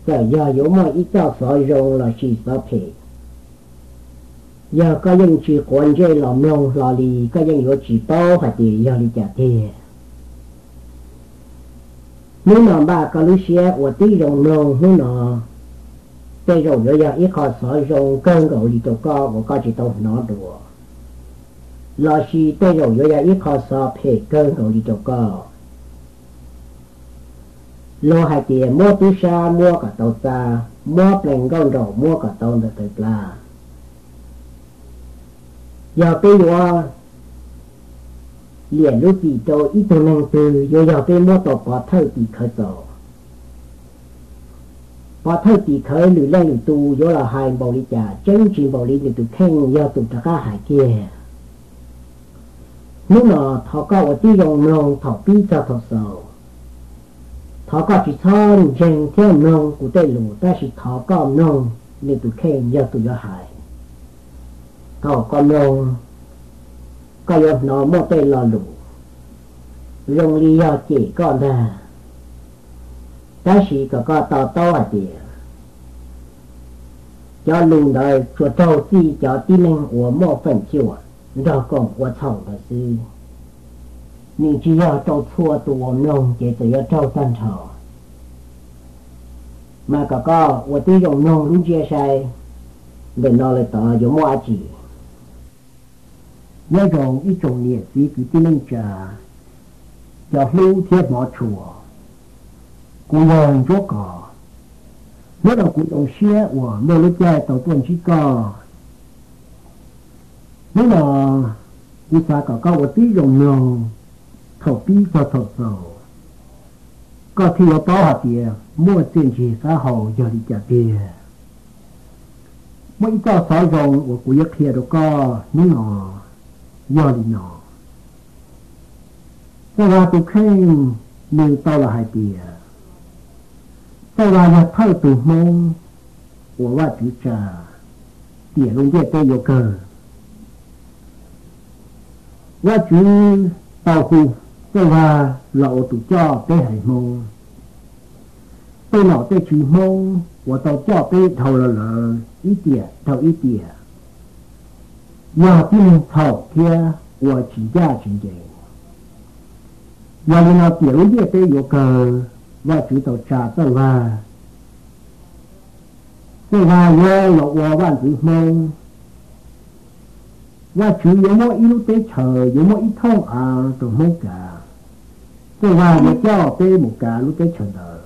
giờ giờ yếu mà ít cho sỏi rồng là chỉ sỏi phê giờ có những chỉ quan chơi làm nông là đi có những yếu chỉ bao hạt thì giờ đi trả tiền nếu mà bà có lúc xe của tí rồng nông nếu mà cái rồng giờ ít khó sỏi rồng cơn gạo đi tàu co và có chỉ tàu nó đùa là chỉ cái rồng giờ ít khó sỏi phê cơn gạo đi tàu co lo hai tiền mua túi sa mua cả tàu xa mua pleng con rau mua cả tàu được tới là giờ bây giờ liền lúc gì đâu ít tàu năng từ giờ bây mua tàu bỏ thâu thì khởi tàu bỏ thâu thì khởi lử lên lử tu giờ là hai bảo lý trả chân chỉ bảo lý lử tu khen giờ tu tất cả hai kia lúc nào thọ cao ở tí rồng nông thọ pi cho thọ sầu thọ cao chỉ thon dành theo nông của tây lù ta chỉ thọ cao nông nên tụi khen giờ tụi giờ hại thọ cao nông cao giờ nó mua tây lò lù rong li giờ chỉ con ra ta chỉ có tàu tàu à chị cho lù đời cho trâu chi cho tí năng của mua phần chiều đó còn của thầu là gì nhưng chỉ do trâu thua tụi nông chỉ tự do trâu tan thọ mà có我对用农路接晒để nó lại tỏ有mua gì nhớ rằng ít种liệt sĩ cứ tin lên trà cho lưu thiết mỏ chùa cũng còn chỗ cỏ nếu là cũng đồng xe của nơi lúc chơi tàu tuần chỉ có nếu là như sao có một tí dùng nông thầu pi cho thầu sầu có thì ở bao hạt tiền mua tiền chỉ xã hội giờ đi trả tiền mỗi có sáu dùng của giấc kia đâu có những nọ giờ đi nọ sau đó tôi khen nhưng tao là hai tiền sau đó là thay từ mông củaว่าchỉ trả tiền luôn kia tôi yêu cầuว่าchỉ tao khu tôi và lậu tụi cho tới hải mông tôi nọ tới chỉ mông của tao cho tới thầu là ít tiền thầu ít tiền nhà tin thầu kia của chỉ ra chính trị nhà như nào tiểu biết tới yêu cầu và chủ tàu trả tôi và nhớ lậu của bạn chỉ mông và chủ yếu mỗi ít tế chờ yếu mỗi ít thông từ mông cả tôi vào để cho tế một cả lúc tế chờ đợi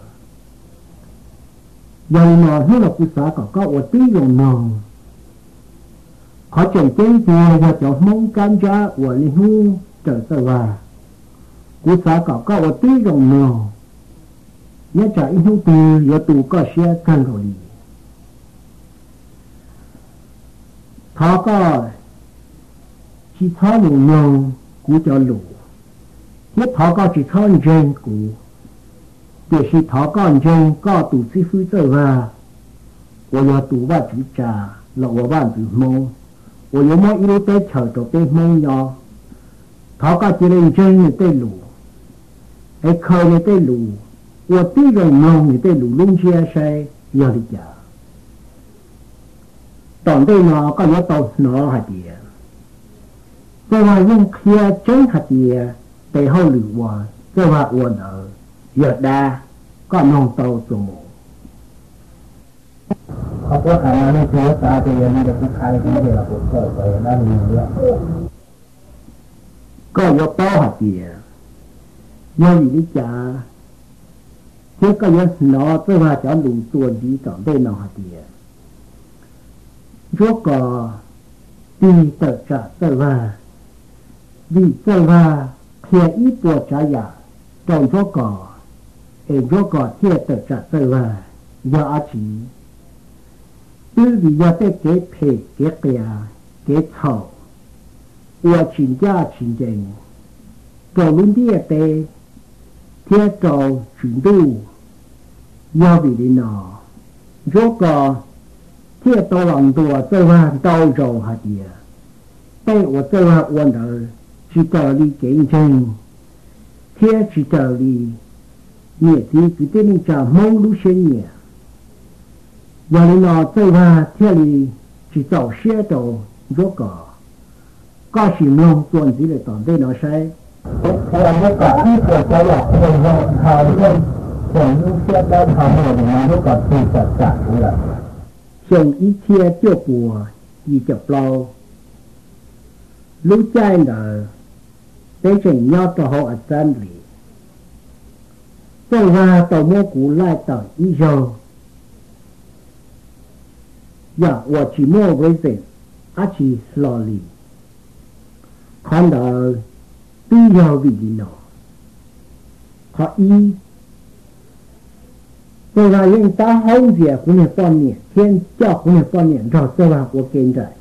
giờ mà hết là cụ xã có ở tí dùng nòng khó chồng tế thì giờ cho mông cam giá của lý hưu trở tôi vào cụ xã có ở tí dùng nòng nhớ trả ít hưu từ giờ tù có xe càng rồi thó có chỉ thó lù nòng cú cho lù nhất thọ có chỉ thọ nhân cũ để khi thọ có nhân có tụ sĩ phu trở vào我要读吧主家老我办主梦我有么一路在桥头被梦呀thọ có chỉ lên nhân như tây lù ai khơi như tây lù我对着梦như tây lù luôn chia sẻ要đi trả tổng đây nó có nhớ tàu nó hạt địa tôi là những kia chân hạt địa để hậu lửa hòa cho hòa uẩn ở giờ đa có nông tàu sổ mộ เขาพูดอะไรนี่คือตาเตียนจะเป็นใครที่เดี๋ยวผมเกิดไปนั่นเรื่อง có nhớ bao hạt địa nhớ gì đi chả chứ có nhớ nó tôi hòa cho đủ tuần đi tổng đây nó hạt địa rốt có đi tờ trả tờ hòa vì tờ hòa thì ít bộ trả giả trong rốt có thì tờ trả tờ hòa do chỉ vì do cái phê cái kìa cái thầu và chính gia chính danh cầu luôn đi tê thiết cầu chuyển đủ do vì đi nọ rốt có thiết tao lòng đùa tơ hoa đau rầu hạt địa tê của tơ hoa quan đời chỉ tờ đi kiến trình thiết chỉ tờ đi nhẹ thì cứ tên trả mong lúc sinh nhẹ giờ lên nó chơi và theo lý chỉ tàu xe tàu rốt có xìm lông tuần gì để tòn đây nó sai thì anh ấy có ý của cái là họ lên còn những xe đó họ mà nó có sự thật cả cũng là dùng ý chia cho bùa ý chập lâu lúc chạy là để chỉnh nhau cho họ ở chân lý tôi và tàu mua cũ lại tàu ý rồi dạ tôi chỉ mua với gì chỉ slowly còn đó tuy giờ vì gì nó họ ý tôi là những ta không gì của người con nhỉ thiên cho của người con nhỉ rồi tôi là của kinh trời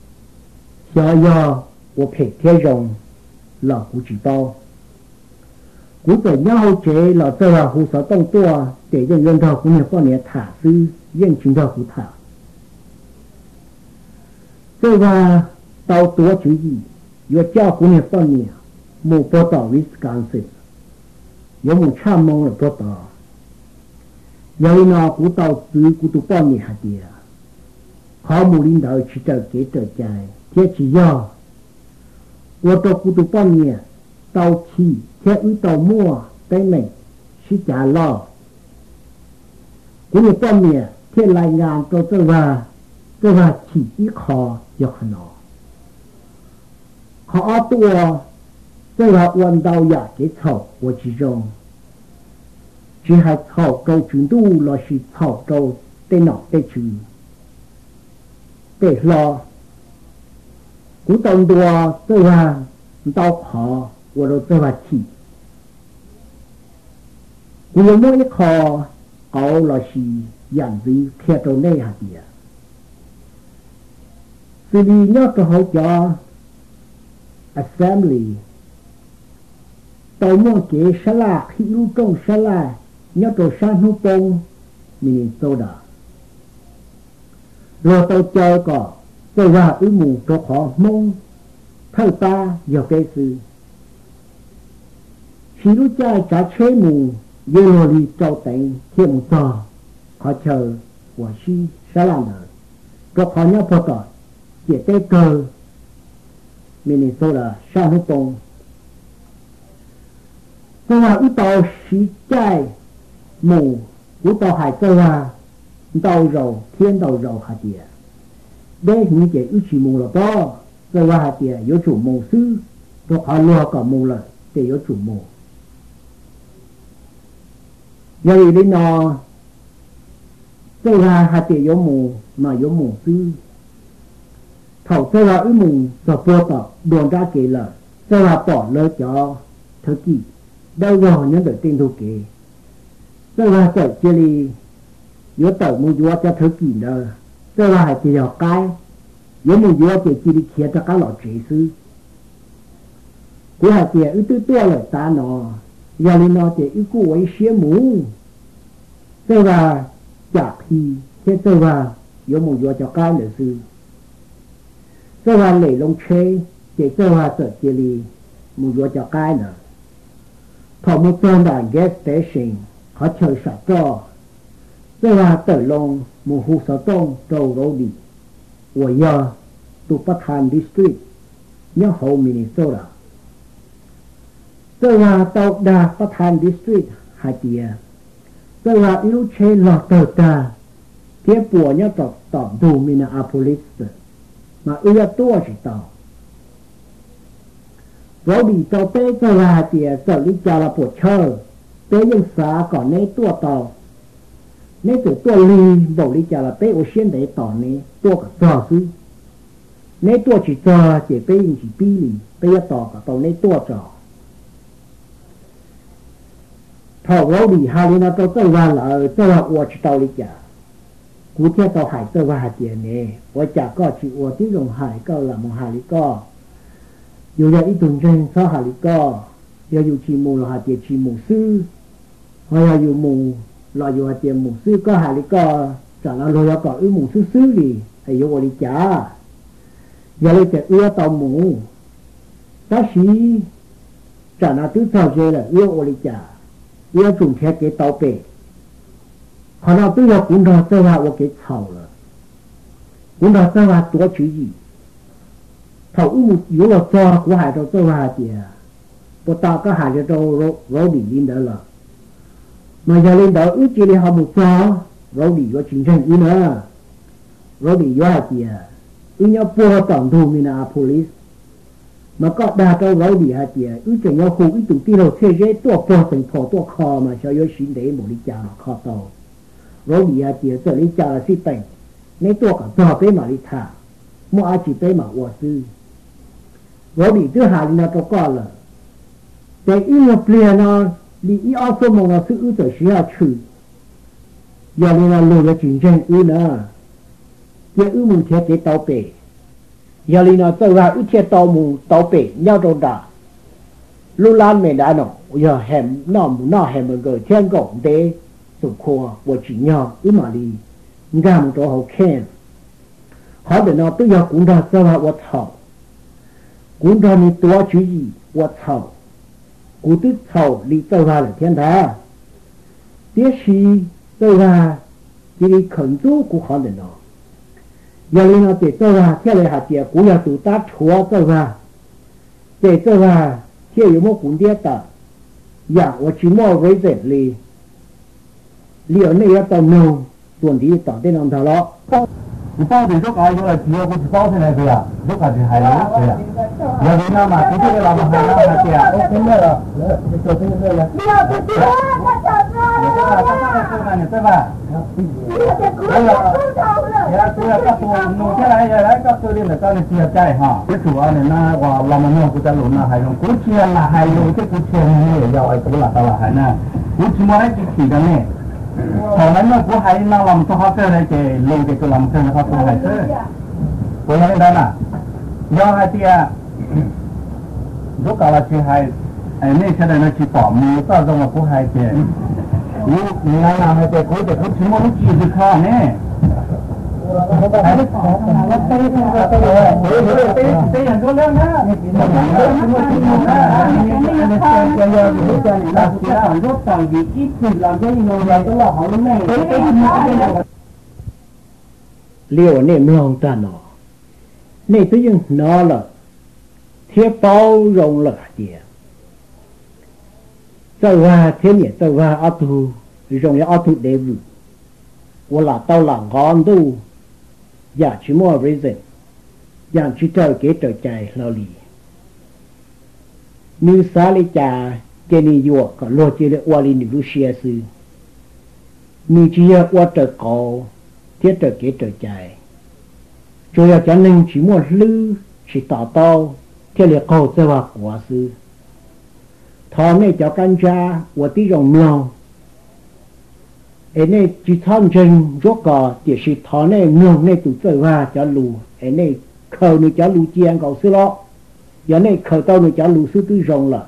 do của phải thế rồng là của chỉ bao của tôi nhau chế là tôi là hồ sở tông tua để cho nhân thọ của người con nhỉ thả sư nhân chính thọ của thả tôi là tao tua chữ gì do cho của người con nhỉ một bộ tàu Wisconsin có một trăm mong là bộ tàu giờ nó của tàu từ của tụi con nhỉ hạt địa họ một linh đạo chỉ trở kế trở chạy thế chỉ do ô tô của tụi con nhỉ tàu chi thế ư tàu mua cái mình chỉ trả lo của người con nhỉ thế lại ngàn cho tôi và chỉ ít khó do nó họ tua tôi là quan đầu giả cái thầu của chỉ rồng chỉ hay thầu câu chúng tu là chỉ thầu câu tên nọ tên chữ để lo cú tông đùa tôi là tao khó của đồ tôi là chỉ cú mỗi khó áo là chỉ dạng gì theo đồ này hả địa xử lý nhớ cho hỗ trợ assembly tàu mua kế xa la khi lưu trong xa la nhớ trò sang hữu tông Minnesota rồi tàu chơi có tôi và ứ mù cho khó mông thâu ta do cái sự khi lúc chơi trả chế mù dê lô đi trâu tỉnh thêm một trò khó chờ của si xa la nở cho khó nhớ phô tỏ chỉ tế cơ Minnesota sang hữu tông tôi là ứ tàu xí chạy mù của tàu hải tôi là tàu rầu thiên tàu rầu hạt địa đây những cái ứ chỉ mù là to tôi là hạt địa có chủ mù sư tôi họ lo cả mù là để có chủ mù vậy đến nó tôi là hạt địa có mù mà có mù sư thầu tôi là ứ mù và vô tàu đồn ra kể là tôi là bỏ lỡ cho thời kỳ đâu rồi nhớ được tin thu kể tôi là tàu chia ly có tàu mua vua cho thời kỳ đó tôi là hãy chỉ học cái có mua vua thì chỉ đi kia cho các loại trí sư của hãy chỉ ưu tư tua lời ta nó giờ lên nó chỉ ưu cụ ấy xế mũ tôi là chạc khi thế tôi là có mua vua cho cái lời sư tôi là lễ lông chế chỉ tôi là tàu chia ly mua vua cho cái nữa thọ một tên đàn gas station họ chơi sạch cho tôi là tờ lông một hồ sơ tông trâu rô đi của giờ tụ bắt hàn district nhớ hậu Minnesota tôi là tàu đà bắt hàn district hai tìa tôi là yếu chế lọt tờ ta tiếp bùa nhớ tổng đủ Minneapolis mà ưa tua chỉ tàu rồi bị tàu tế tôi là tìa tàu lý cho là bộ chơi tế nhưng xa còn nấy tua tàu nấy từ tua ly bộ lý cho là tế ô xuyên để tỏ nấy tua cả trò sư nấy tua chỉ trò chỉ tế nhưng chỉ bí lì tế tỏ cả tàu nấy tua trò thọ rồi bị hai lý nó cho tôi là ua chỉ tàu lý cho cú theo tàu hải tôi và hạt tiền nè ua chả có chỉ ua tí đồng hải có là một hải lý co dù là ít tuần trên sao hải lý co dù chỉ mù là hạt tiền chỉ mù sư hoặc là dù mù là dù hạt tiền mù sư có hải lý co chẳng là rồi có ư mù sư sư gì hay dù đi chả giờ lấy cái ưa tàu mù ta sĩ chẳng là thứ sao chơi là ưa đi chả ưa trùng theo cái tàu bể 好了都要工作这话我给炒了，工作这话多注意，他有了做古海都这话的，不到个海就老李领导了，那要领导一这里还不做，老李有精神一呢，老李有的，因要播党徒民啊 police。mà có đa câu nói gì hả chị ước chừng nhau khu ý tụ tiêu đầu thế giới tua po từng thổ tua kho mà sao yếu xin để một đi chả kho tàu nói gì hả chị sợ đi chả là xí bệnh nếu tua cả tua bế mà đi thả mua ai chỉ bế mà ua sư nói gì thứ hai là tao có là để ý nhập liền nó đi ý áo số một là sự ưu tử需要去giờ nên là lùi là chuyển tranh ưu nữa giờ ưu mù thế cái tàu bể giờ li nó tự ra ít thiết tàu mù tàu bể nhau đâu đã lúc lan mình đã nó giờ hẻm nó hẻm một người thiên cộng để sụp khô và chỉ nhau ít mà đi nghe một chỗ hậu khen họ để nó tự giờ cũng ra tự ra và thầu cũng ra ni tua chú gì và thầu cũng tự thầu đi tự ra là thiên đá tiếc gì tự ra chỉ đi khẩn tu của họ để nó giờ lên nó để cho ra theo lời hạt tiền cũng là tụ ta chúa cho ra để cho ra theo有么古典的呀我去摸为这里里那要到弄问题到底弄到了你包的这个有了，只要不是包起来的呀，这个是还有的呀。要是那么，这个老板还那么的呀，我听到了，你说这个呀。你要不是我找到了。你对吧？你这苦了，呀，苦了，个多弄起来呀，来个多的那个你接债哈。这主要的那我老们弄不在路那还用，过去那还有这过去你也要爱不啦到了还呢，过去么还是提的呢。后来呢，我还那我们做好这来给留给个我们这那个做还是，我那边呢，要还的啊，如果了去还，那些人呢去保姆，到时候不还的，你那还得过得过去我们继续看呢。 liệu nên lòng ta nó nên tự nhiên nó là thiết bao rộng là gì tao qua thế nhỉ tao qua ở tu rộng ở tu để vụ我là tao là ngon tu giờ chỉ mua reason giờ chỉ chờ kế trở chạy lao lì như xã lý trà cái này vừa có lo chỉ là qua lì nữ xia sư như chỉ là qua trở cầu thiết trở kế trở chạy rồi giờ cho nên chỉ mua lư chỉ tạo tao theo là cầu cho vào quả sư thọ này cho căn cha và tí rồng lòng này chỉ thon chân rốt cò thì chỉ thọ này ngông này tụ chơi vào cho lù này khờ này cho lù chiang cầu sư lo giờ này khờ tao này cho lù sư tư rồng là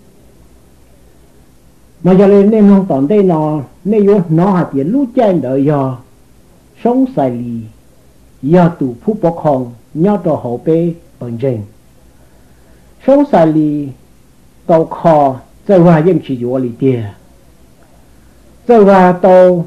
mà giờ này nên không tòn đây này vô nó hạt tiền lù chiang đợi giờ sống xài lì giờ tụ phú bọc hồng nhau trò hậu bê bằng rình sống xài lì tàu kho chơi vào dân chỉ vô lì tiền chơi vào tàu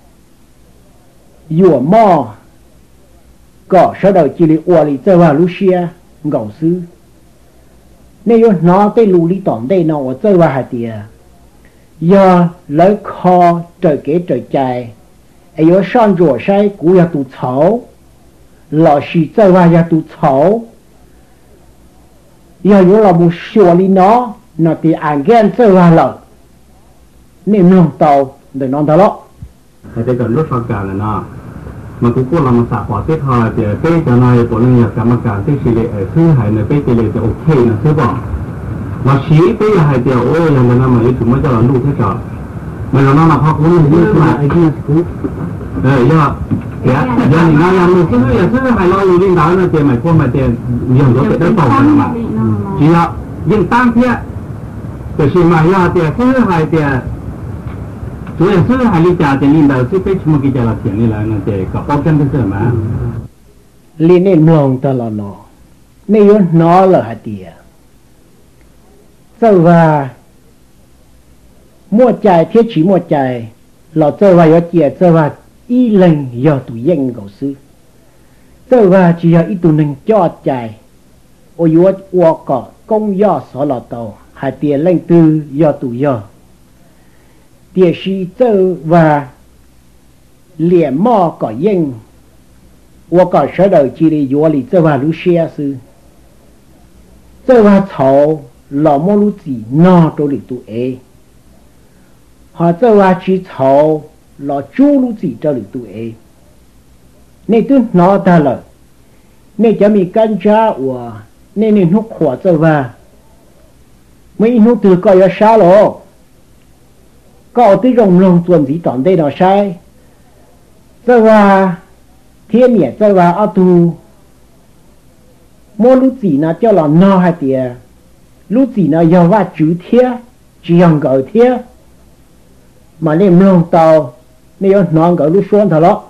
dùa mò có sau đầu chỉ lì ua lì chơi vào lúc xia ngầu sư nên vô nó tới lù lì tòn đây nó chơi vào hạt tiền giờ lấy kho trời kế trời chạy ai vô sang rùa sai cú ya tụ cháo lò xì chơi vào ya tụ cháo giờ vô là một xua lì nó thì ảnh ghen chơi vào lợn nên nông tàu để nông tàu lọ แต่เกิดรถฟังการเลยนะมันกูพูดเรามาสาบอดที่ทอยเดี๋ยวเป้จะนายตัวนึงอยากกรรมการที่สิเลซื้อหายในเป้เจเลจะโอเคนะซื้อบอกมาชี้เป้หายเดียวโอ้ยยังมันน่ามาถึงไม่จะหลังลูกแค่จอดมันเราหน้าพักวุ้นยืดมาไอ้ที่กูย่าเดี๋ยวอย่างนี้งานมันซื้อหายเราอยู่ดิ้นดาวนะเจหมายความมาเจยังรถจะได้ต่อกันมาจีละยิ่งตั้งเพี้ยแต่ชิมาย่าเดียวซื้อหายเดียว所以是还是家庭领导是被什么给家了钱的来呢？这个保险的是嘛？ 里面弄到了喏，没有拿了还的，这个莫债贴起莫债， 老这话要解这话一人要读英狗事，这话只要一读能交代，我个公要所老到，还别人都要读要，也是这话连毛个英，我个舌头这里药里这话路些是，这话草老毛路子那都里读哎。họ choว่าchỉ thầu là chú lúc gì cho được tuổi nên tôi nói ta là nên cho mình căn cha của nên hút khỏa choว่าmấy hút từ coi là sao rồi có tới rồng rồng tuần gì tận đây là sai choว่าthiên nhẹ choว่าở tu mỗi lúc gì nó cho là no hay tiệt lúc gì nó doว่าchữ thiết chỉ dùng gọi thiết mà nên nông tàu nên nông cái lúc xuân thở đó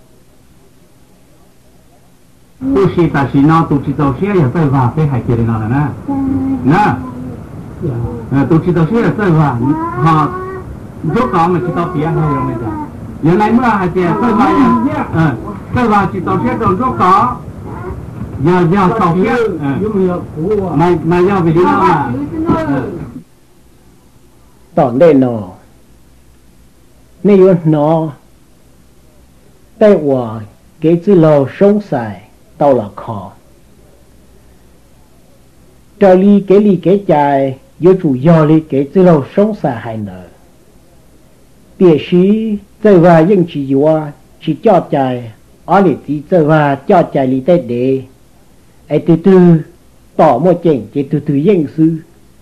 tu sĩ ta sĩ nào tu sĩ tàu sĩ là tới vào cái hải kia nào là nè tu sĩ tàu sĩ là tới vào họ rốt đó mà sĩ tàu phía hay không bây giờ giờ này mưa hải kia tới vào sĩ tàu sĩ rồi rốt đó giờ tàu sĩ mà giờ vì nào mà tỏn đây nó nên nó tại我给自老生赛到了考这里给在有主要的给自老生赛还能别是这话应只有啊只叫在而里的这话叫在里的的哎từ từ tỏ một chuyện chỉ từ từ应sư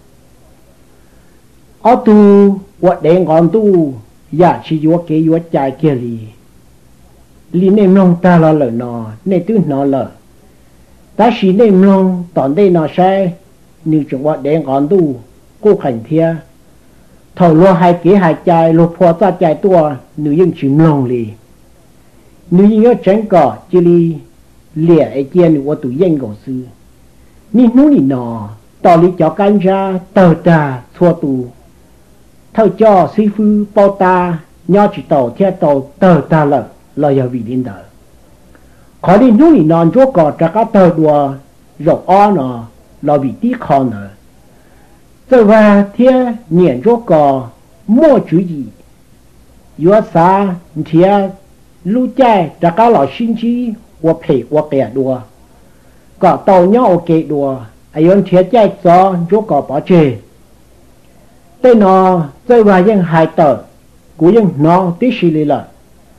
ở tu what đen còn tu ya chỉ vô cái vô trái kia li nem long ta là lời nó nên tu nó là ta chỉ nem long tận đây nó sai nếu chúng what đen còn tu cố hành thia thầu lo hai cái hai trái lo phò ta trái tua nếu những chim long li nếu những cái tránh cỏ chỉ li lẻ ấy kia nếu tu yên cổ sư ni nu ni nó tao li cho can ra tờ ta thua tu thâu cho sư phụ bao ta nhau chỉ tàu theo tàu tờ ta là giờ vì đến đời khỏi đi núi non chỗ cỏ trả các tờ đùa rộng o nó là vì tí khó nữa giờ và theo nhận chỗ cỏ mua chú gì yếu xa theo lưu chạy trả các lò sinh chi hoặc phải hoặc kẻ đùa cỏ tàu nhau kẻ đùa ai ơn theo chạy cho chỗ cỏ bỏ chơi tên nó rơi vào những hai tờ của những nó tí xì lì là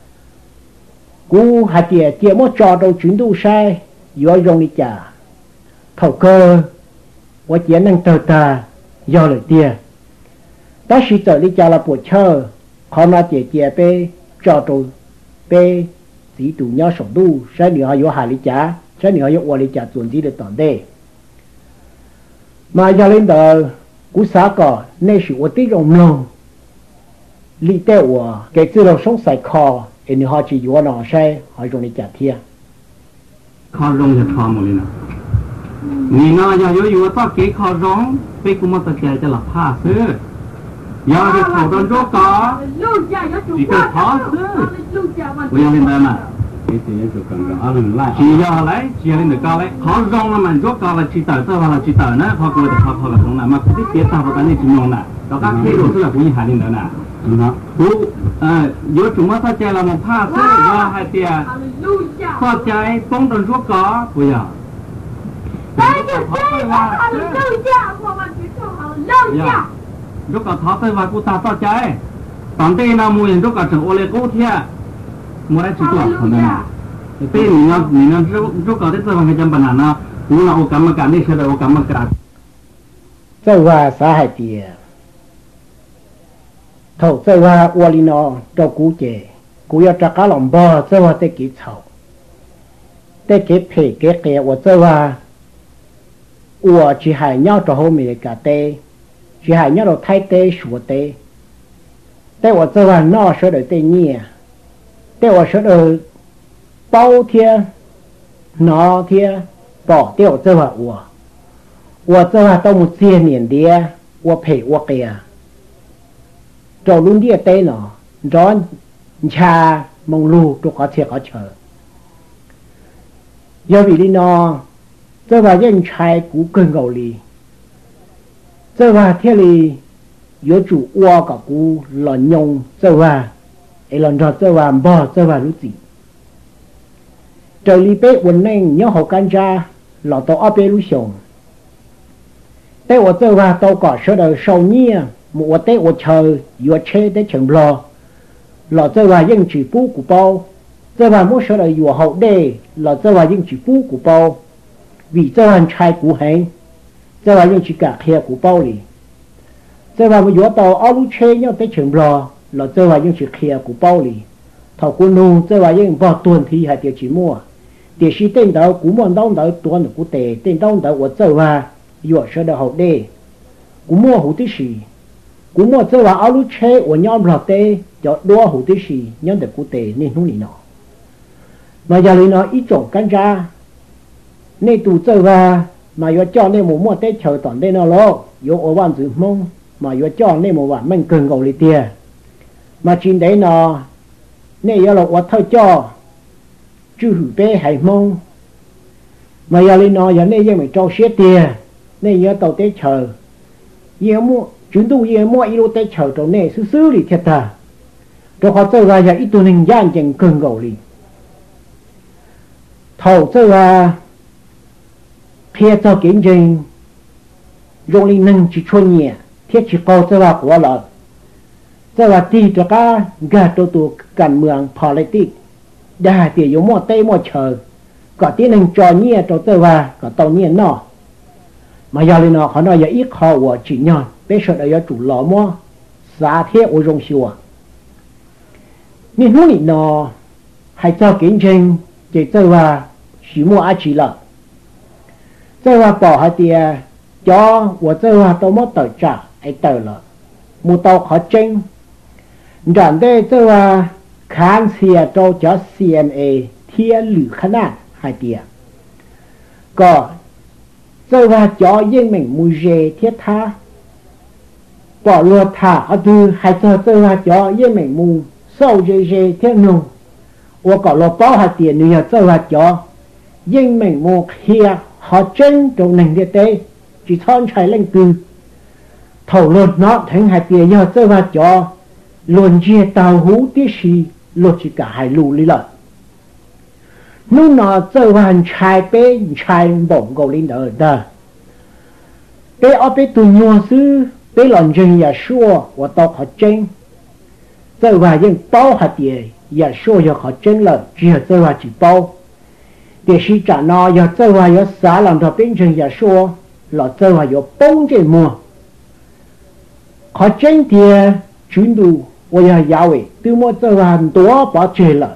của hai tiệt một trò đầu chuyển tu sai do dùng đi trả thầu cơ và chỉ năng tờ ta do lời tiệt ta chỉ tờ đi trả là buổi chơi còn là tiệt pe trò đầu pe tí tụ nhau sống tu sai nữa do hai lý trả sai nữa do qua lý trả chuẩn gì được tận đây mà giờ lên tờ cú xã cỏ nên sự ở tí rồng lông lý tế của cái tư đầu sống sài kho thì họ chỉ có nó sai họ dùng để trả tiền kho rong thì kho một lần người nó giờ yếu tao cái kho rong bây cũng mất tiền cho là pha xứ giờ thì khẩu đơn rốt có chỉ cần khó xứ bây giờ lên đây mà chỉ giờ lấy chỉ lên được cao lấy khó rong là mình rốt cao là chỉ tờ tao là chỉ tờ nữa họ cũng được họ là không nào mà cái tiết tao vào đây chỉ nhông nè đó các cái đồ thứ là cũng như hai lên nữa nè nó cú giữa chúng nó chơi là một pha xứ do hai tia pha chơi bóng đơn rốt có bây giờ rốt cả tháo tới và cô ta tao chơi còn đây là mùi rốt cả trường ô lê cố thia mua đấy chỉ tuổi còn đây tên mình rốt cả tới tới bằng cái chân bản nào cú là ô cắm mà cả đi sẽ là ô cắm mà cả 这话啥还的？头这话我里呢照顾姐，顾要扎个龙包，这话得给炒，得给配给我这话，我只还要到后面个的，只还要到太的说的，但我这话那说的对你，但我说的包天，那天保掉这话我这话到10年的，我陪我给啊。找论的对呢， đó cha mong lu tôi có thể có chờ do vì lý nó tôi và dân trai cũ cơn gầu lì tôi và thế lì yếu chủ ua cả cũ là nhung tôi và ấy lần đó tôi và bỏ tôi và lúc gì trời lý bế quần nên nhớ hậu can ra là tôi ở bế lúc xong tế của tôi và tôi có số đời sau nhia một tế của chờ yếu chế tế chẳng lo là tôi và dân chỉ phú của bao tôi và một số đời yếu hậu đề là tôi và dân chỉ phú của bao vì tôi hành trai của hẹn tôi và dân chỉ cả kia của bao lì tôi và một yếu tàu ở lúc chế nhau tế chẳng lo là tôi và dân chỉ kia của bao lì thảo của nụ tôi và dân bỏ tuần thì hay tiêu chỉ mua để sĩ tên đó của một đông đó tuần của tệ tên đông đó của tôi và yếu số đời hậu đề của mua hữu tí sĩ cú mua chơi vào áo lúa chế của nhóm lọt tê cho đua hủ tí xì nhóm được cụ tề nên không lì nó mà giờ lì nó ít trộn cắn ra nên tụ chơi vào mà yo cho nên một mua tết chờ toàn đây nó lo yo ở van dự mông mà yo cho nên một vạn mình cần gầu lì tiền mà trên đấy nó nên yo là quá thôi cho chứ hử bê hay mông mà giờ lì nó giờ nên yo mình cho xế tiền nên yo tàu tết chờ yo mua chúng tôi yêu mua ít tết chờ trong này xứ đi thiệt ta rồi họ chơi vào giờ ít tôi nên gian chẳng cần gầu đi thầu chơi vào phía cho kiến trình dùng linh năng chỉ chuyên nhẹ thiết chỉ câu chơi vào của lợn chơi vào ti cho cả gà tổ tụ cảnh mường politics đa tiền dùng mua tây mua chờ có tiếng năng trò nhẹ cho chơi vào có tàu nhẹ nọ mà giờ lên nó họ nói giờ ít họ của chỉ nhon bây giờ đã chủ lò mua giá thế ở trong siêu nên lúc này nó hay cho kiến trình để chơi vào chỉ mua ai chỉ là chơi vào bỏ hai tiền cho của chơi vào tôi mất tờ trả ấy tờ là mua tàu khó tranh rằng đây chơi vào kháng xìa cho CNA thiên lử khả năng hai tiền có chơi vào cho riêng mình mùi dê thiết tha bỏ luật thả ở từ hai giờ chơi vào cho riêng mình mùi sâu dê thiết nung và có luật bao hạt tiền nữa chơi vào cho riêng mình mùi kia họ chân trong nền địa tế chỉ thon chạy lên từ thầu luật nó thành hạt tiền nhờ chơi vào cho luôn chia tàu hú tí xì luật chỉ cả hai lù lý lợi lúc nó chơi vào chạy bế chạy bổng gầu lên đó đó bế ở bế tù nhua sư bế lòn rừng và xua và tàu họ chân chơi vào những bao hạt tiền và xua và họ chân là chỉ chơi vào chỉ bao để sĩ trả nó và chơi vào và xá làm cho bên rừng và xua là chơi vào và bông trên mùa họ chân tiền chuyến đủ và giáo vệ từ một chơi vào đó bỏ chơi là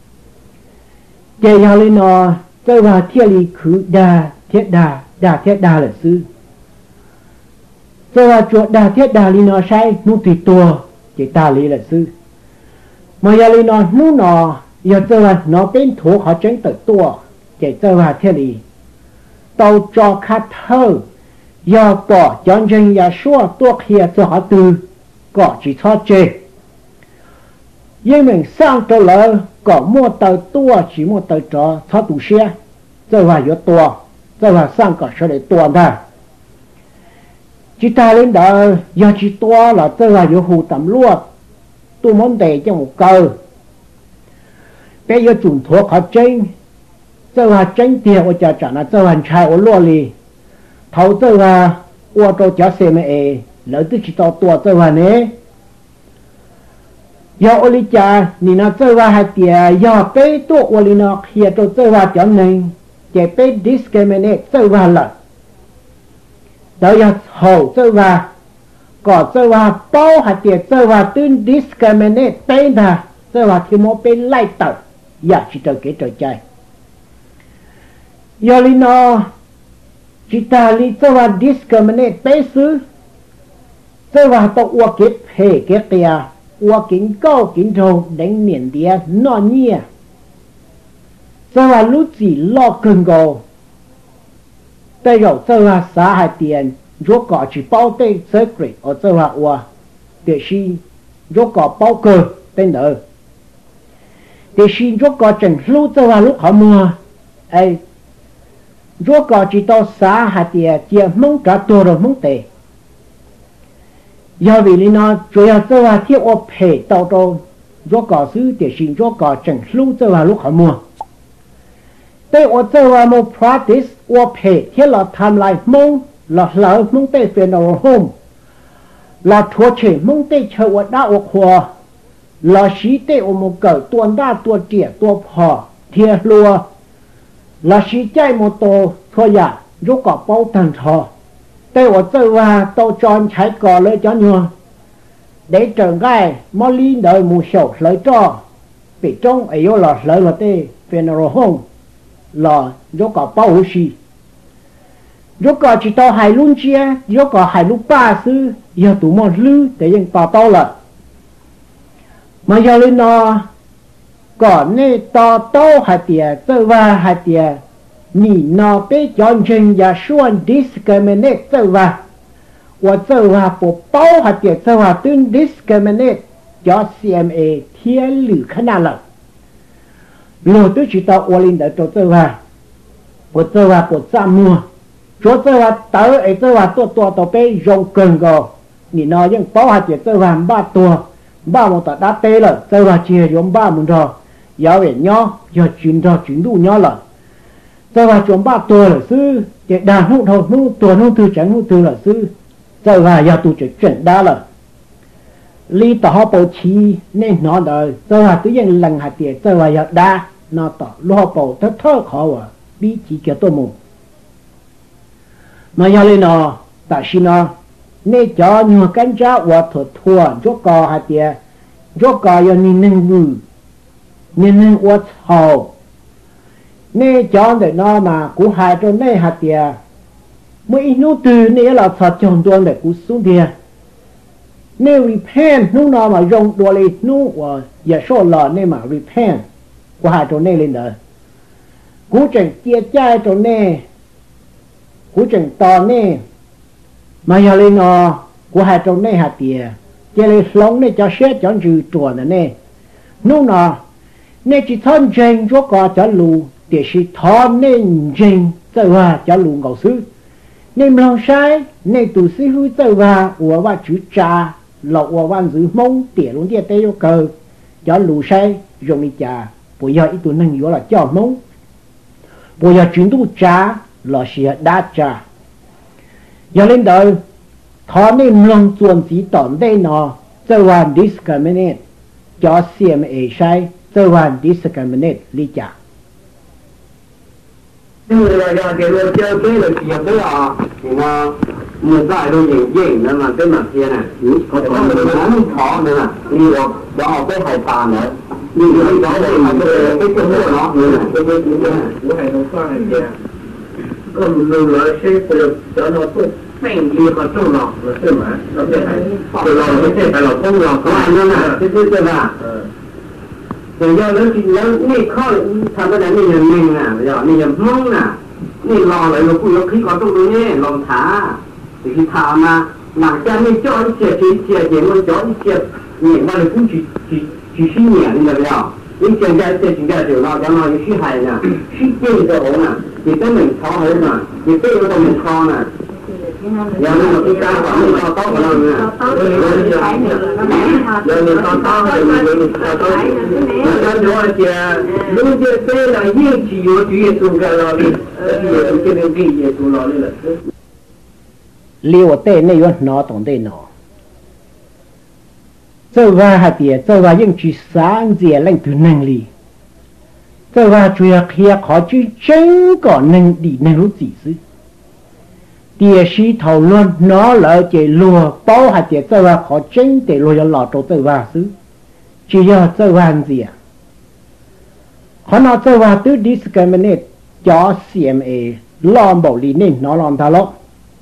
để cho lên nó chơi vào thiết lý khứ đa thiết đa là sư chơi vào chuột đa thiết đa lý nó sai nụ tùy tua để ta lý là sư mà giờ lên nó nụ nó giờ chơi vào nó bên thủ họ tránh tới tua để chơi vào thiết lý tàu cho khát thơ giờ bỏ chọn dân và xua tua kia cho họ từ có chỉ cho chơi nhưng mình sang cho lỡ có mua tờ tua chỉ mua tờ cho thọ tủ xe chơi vào yếu tua chơi vào sang có số để tua ra chỉ ta lên đó giờ chỉ tua là chơi vào yếu hù tầm luôn tôi muốn để cho một câu bây giờ chuẩn thuộc họ tranh chơi vào tranh tiền của cha trả là chơi vào trai ở luôn đi thấu chơi vào ô tô cho xe mẹ lỡ tôi chỉ tao tua chơi vào nè do ô lý cha nì nó chơi vào hai tiền do bế tổ ô lý nó kia tôi chơi vào cho nên để bế discriminate chơi vào là đó là hậu chơi vào có chơi vào bao hai tiền chơi vào tương discriminate bế là chơi vào thì một bế lại tờ dạ chỉ tờ kế trở chạy do lý nó chỉ ta lý chơi vào discriminate bế xứ chơi vào tổ ô kết hệ kết tiền và kính cao kính trâu đánh miền địa nó nhẹ cho là lúc gì lo cần cầu bây giờ cho là xã hội tiền如果只包对 secret 或者话我的是如果包个 tên nữa để xin rốt có chẳng lúc cho vào lúc họ mua ấy rốt có chỉ tao xá hạt tiền chia mong cả tua rồi mong tệ do vì lý nó chủ yếu cho vào thiết ô phê tao đâu rốt có xứ để xin rốt có chẳng lúc cho vào lúc họ mua tê ô cho vào một practice ô phê thiết là tham lại mong là lỡ mong tệ phiền ở hôm là thua chế mong tê chờ ô đá ô khoa là sĩ tê ô một cỡ tuần đa tuần trẻ tuần phò thiệt lùa là sĩ chạy một tổ thôi dạ rốt có bao tầng thò tê ô chơi và tàu tròn chạy cò lấy cho nhua để trở gai mò lý đời mù sầu lấy cho bị trong ấy là lấy là tê phiền ở hôm là rốt có bao hữu sĩ rốt có chỉ tao hai luôn chia rốt có hai lúc ba sư giờ tụ mò lư để dân tao tao là mà giờ lên nó còn nè to to hạt tiền tơ va hạt tiền nỉ nó bé chọn chân và xuân discriminate tơ va và tơ va bộ bao hạt tiền tơ va tuyên discriminate cho CMA thiên lử khả năng là rồi tôi chỉ tao qua lên để cho tơ va bộ tơ va bộ chạm mua cho tơ va tới ấy tơ va tua tao bé rong cần go nỉ nó vẫn bao hạt tiền tơ va ba tua ba một tờ đá tê là tơ va chia giống ba một rồi giáo về nhau giờ chuyển đủ nhau là tơ va chúng ba tua là sư để đàn không thôi không tua không từ chẳng không từ là sư tơ va giờ tụ chuyển đá là lý tỏ họ bầu chi nên nó đời tơ va tự nhiên lần hạt tiền tơ va giờ đá nó tỏ lo bầu thơ khó à bí chỉ cho tôi mù mà giờ lên nó tại sao nó nên cho nhiều cánh cha và thua cho cò hạt tiền cho cò giờ nên ngừ nên uất hậu nên cho để nó mà cú hai cho nên hạt tiền mỗi nô từ nên là thật chọn tuần để cú xuống tiền nên repent nô nó mà dùng đua lên nô và giờ số lọ nên mà repent cú hai cho nên lên đời cú chẳng chia chai cho nên cú chẳng to nên mà giờ lên nó cú hai cho nên hạt tiền chia lên sống nên cho xét chọn trừ chuẩn này nô nó nên chỉ thân chân cho có cho lù để chỉ thân nên chân tự hòa cho lù ngầu sư nên lòng sai nên tụ sư hữu tự hòa của và chữ trà lộc và văn giữ mông tỉa luôn địa tây yêu cầu cho lù sai dùng đi trà bây giờ ít tụ nâng yếu là cho mông bây giờ chuyển tụ trà là sẽ đá trà giờ lên đời thân nên lòng chuẩn chỉ tổn đây nó tự hòa discriminate cho CMA sai tơ hoàn discriminate lý trả. Nhưng mà là cái luật chơi cái là chuyện đấy à, thì nó người ta đâu nhìn nữa mà cái mặt kia này, có còn người nói khó nữa là đi được, đó cái hải tàn nữa, nhưng cái đó là cái của nó nữa này, cái này nó sao này kìa, còn người nói sẽ được cho nó tốt. Mình đi vào trong lòng là thế mà nó sẽ phải lòng nó sẽ phải lòng không lòng có ai nữa là thế là rồi giờ nó chỉ nóนี่ข้อทำอะไรนี่ยังนิ่งนะเดี๋ยวนี่ยังมองนะนี่รอเลยเราคุยเราคิดก่อนตรงนี้ลองท้าthì khi thả mà làm cha mình cho anh chia mình cho anh chia nhẹ mà lại cũng chỉ xin nhẹ như vậy đó những chuyện ra điều nào cho nó những cái hài nè cái chuyện cho ổn nè thì cái mình khó hơn nè thì cái của mình khó nè giờ nó một cái ca quản lý to tốt của nó nè giờ mình to rồi mình to nó cho anh chia lúc chia cái là những chỉ có chuyện tụng cái lo đi cái điều gì tụng lo đi là liều tê này nó tổng tê nó这话还别这话用去三节来读能力这话主要看考据整个能力能够指示第是讨论nó là cái lùa bao hạt tiền这话考真得落要老周这话是只要这话gì à họ nói这话都 discriminate cho CMA làm bảo lý nên nó làm thà lắm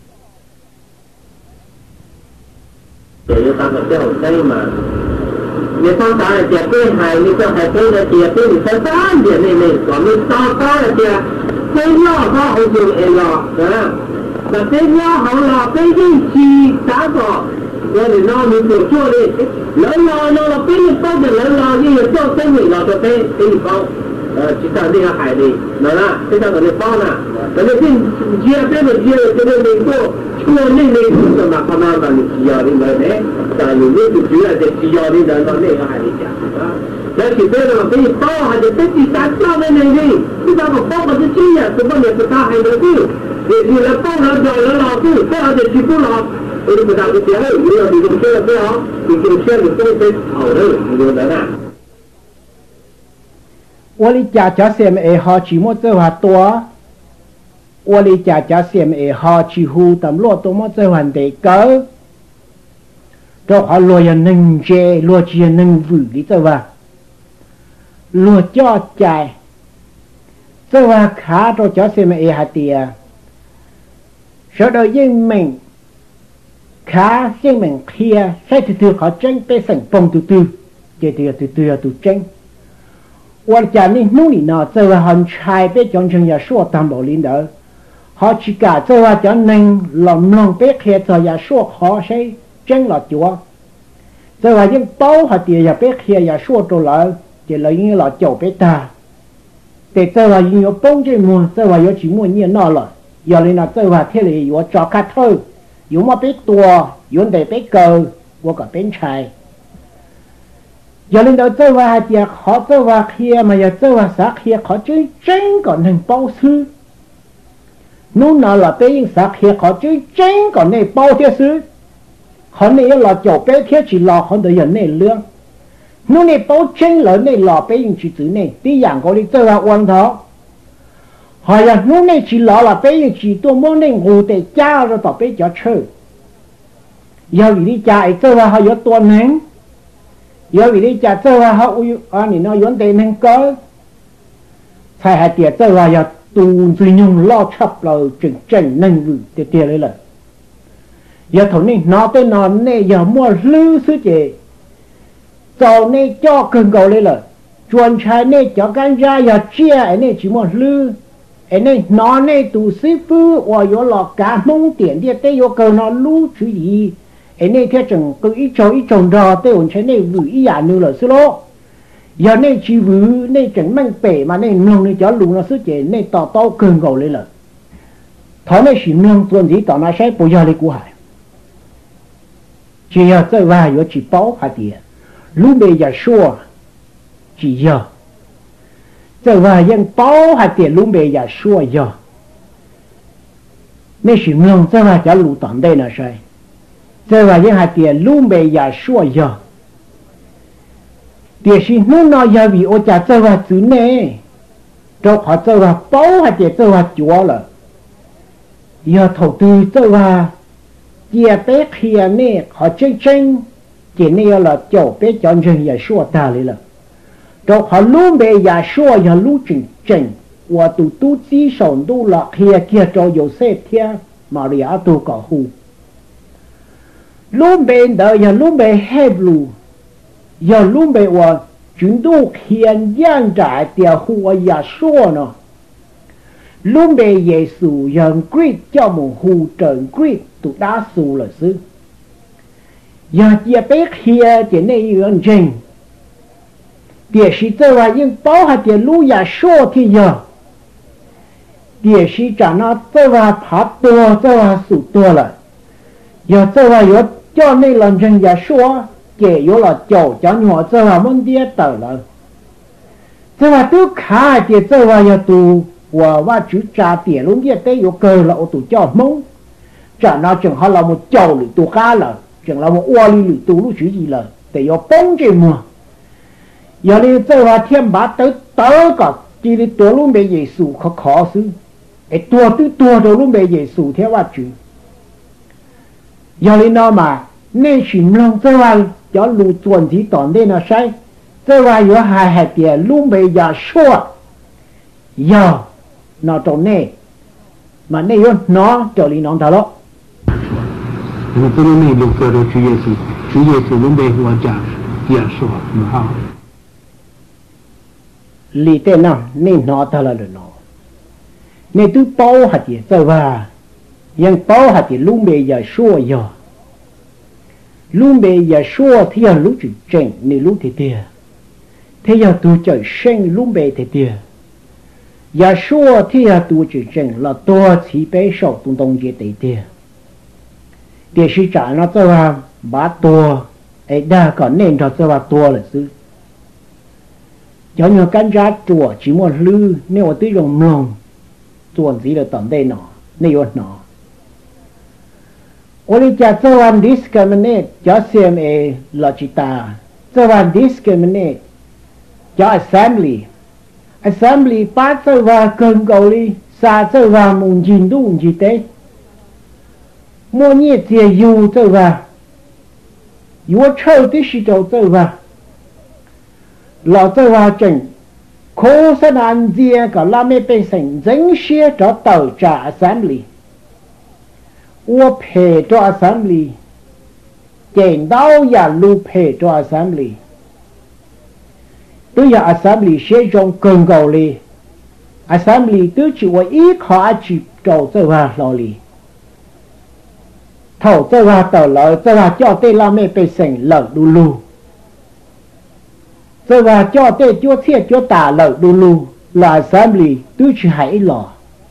để ta phải cho đây mà nếu con ta là trẻ cái hài như cho hài cái là trẻ cái thì phải phá điểm này còn nếu to là trẻ cái nhỏ nó không dùng em lo đó là cái nhỏ họ là cái gì chỉ đã có 我哋拿你所做的，人老了给你包的人老也有做生意老多给你包，其他那个海的，那这个给你包呢，那个定接别的接这个美国，除了那个什么他妈的需要的人呢，但有那个主要的需要的人到那个海里讲啊。而且这个给你包还得自己打造的那个，这个包的经验，什么也是他还能够，你来包了找人老师，包了的去不了。我就不打个电话，你要你种钱不好，你种钱你都得好的，你就能啊。 我的家家什么爱好，chỉ một giờ多。我的家家什么爱好，几乎tầm lo多么giờ hoàn để cỡ。đó họ lo ya nâng chế, lo chia nâng vử đi giờ vào, lo cho chạy, giờ vào khá đó cho xem ai hạt tiền, sau đó dân mình khá dân mình kia sẽ từ họ tranh tới sản phẩm từ từ tranh, quan trọng là nông nghiệp nó giờ vào họ chạy bé chọn chừng ya số tam bảo linh đó, họ chỉ cả giờ vào cho nâng lòng bé kia giờ ya số họ sẽ tranh là chúa, giờ là những bao hạt tiền ya bé kia ya số đồ lại, chỉ là những là chậu bé ta, để giờ là những bông trên mùa, giờ là những chỉ muốn như nó rồi, giờ lên là giờ là thế là những cho cá thôi, những mà bé tua, những để bé cờ, và cả bé trai, giờ lên đó giờ là hạt tiền họ giờ là kia mà giờ là sát kia họ chơi tranh còn hình bao sư, nung nào là bé những sát kia họ chơi tranh còn này bao thế sư. họ này là chỗ bé thiết chỉ là họ được nhận này lương, nó này bao tranh lớn này là bé những chỉ tử này, tí dạng có đi chơi là quan thọ, họ là nó này chỉ là bé những chỉ tôi muốn này ngủ để cha rồi bảo bé cho chơi, giờ vì đi chạy chơi là họ có tuần hành, giờ vì đi chạy chơi là họ anh nó vấn đề nên có, phải hạt tiền chơi là giờ tù duy nhung lo chấp là chừng chừng nên gửi tiền tiền lấy lại. Giờ thằng này nó tới nó này giờ mua lư sư chị, sau này cho cần cầu lên là chuẩn trái này cho gan ra giờ chia anh này chỉ mua lư, anh này nó này tụ sư phụ và có lọ cá mông tiền đi tới có cầu nó lú chứ gì, anh này theo chừng cứ ít trồng đò tới ổn trái này vừa ý giả nữa là sư lô, giờ này chỉ vừa này chẳng mang bể mà này nông này cho lú nó sư chị này tao cần cầu lên là, thằng này chỉ nông tuần gì tao nói sẽ bây giờ đi của hải. chỉ giờ tới vài giờ chỉ bao hạt tiền, lúc bây giờ số chỉ giờ, tới vài giờ bao hạt tiền lúc bây giờ số giờ, mấy sự nông tới vài giờ lũ tận đây là sai, tới vài giờ hạt tiền lúc bây giờ số giờ, tiền sĩ nông nói giờ vì ô cha tới vài thứ này, cho họ tới vài bao hạt tiền tới vài chúa là, giờ đầu tư tới vài giờ bé kia này họ chơi tranh, chỉ này là chỗ bé chọn chừng giờ số ta lấy là, rồi họ luôn bây giờ số giờ lúc chừng, và tu chỉ sống tu là kia cho nhiều xe theo mà đi ở tu cả hu, luôn bây giờ luôn bây hết luôn, giờ luôn bây và chúng tu hiện gian trái theo hu giờ số nó. Lúc bây Giê-xu dân Christ cho một hù trần Christ tụ đá xu là sư. Giờ chia bé kia chỉ này yon trình. Địa sĩ tơ là những bao hạt tiền lũ giả số thì giờ. Địa sĩ trả nó tơ là phát tơ là sụ tơ là. Giờ tơ là yếu cho nên lần trình giả số kể yếu là chỗ cho nhỏ tơ là môn đĩa tờ là. Tơ là tức khá thì tơ là yếu tụ và chú trả tiền luôn kia tới yêu cơ là ô tô cho mông trả nó chừng họ là một chầu lưỡi tù cá là chừng là một oa lưỡi tù lúc chú gì là để yêu bông trên mùa giờ đi tới là thiên bá tới cả chỉ đi tua luôn bây Giê-xu khó xứ để tua rồi luôn bây Giê-xu theoว่าchú giờ đi nó mà nên chìm lòng tới là cho lù tuần thì toàn đây nó sai tới là có hai tiền luôn bây giờ số giờ nó trong này mà này nó cho lý nó thảo đó. Vì tôi này lúc đó Chúa Giê-xu lúc bây hoa trả giả số mà ha. Lý tên nào nên nó thảo là nó. Nên tôi bao hạt gì sao và nhưng bao hạt gì lúc bây giờ số giờ. lúc bây giờ xua thì giờ lúc chỉ chỉnh nên lúc thì tiền thế giờ tôi chơi sinh lúc bây thì tiền giờ xua thì giờ tôi chỉ chỉnh là tôi chỉ bé sầu tung tung gì để tiền để sĩ trả nó cho vào bá tua ấy đa còn nên cho vào tua là sư cho nhiều cán giá chùa chỉ một lư nếu ở tới đồng lòng tuần gì là tận đây nọ nếu nọ ôi cha cho anh discriminate cho CMA là chỉ ta cho anh discriminate cho assembly bắt cho vào cơn cầu đi xa cho vào mùng chín đúng gì thế mua nhiệt thì yêu cho vào yêu chơi thì sĩ cho vào là cho vào chừng khó sẽ ăn gì cả làm mấy bên sinh dính xia cho tàu trả assembly 我陪着 assembly 见到呀路陪着 assembly 对呀 assembly 写种更高的 assembly 对起我依靠去找这话老里头这话到了这话叫对拉妹被生冷噜噜这话叫对就切就打冷噜噜là assembly 对起还一老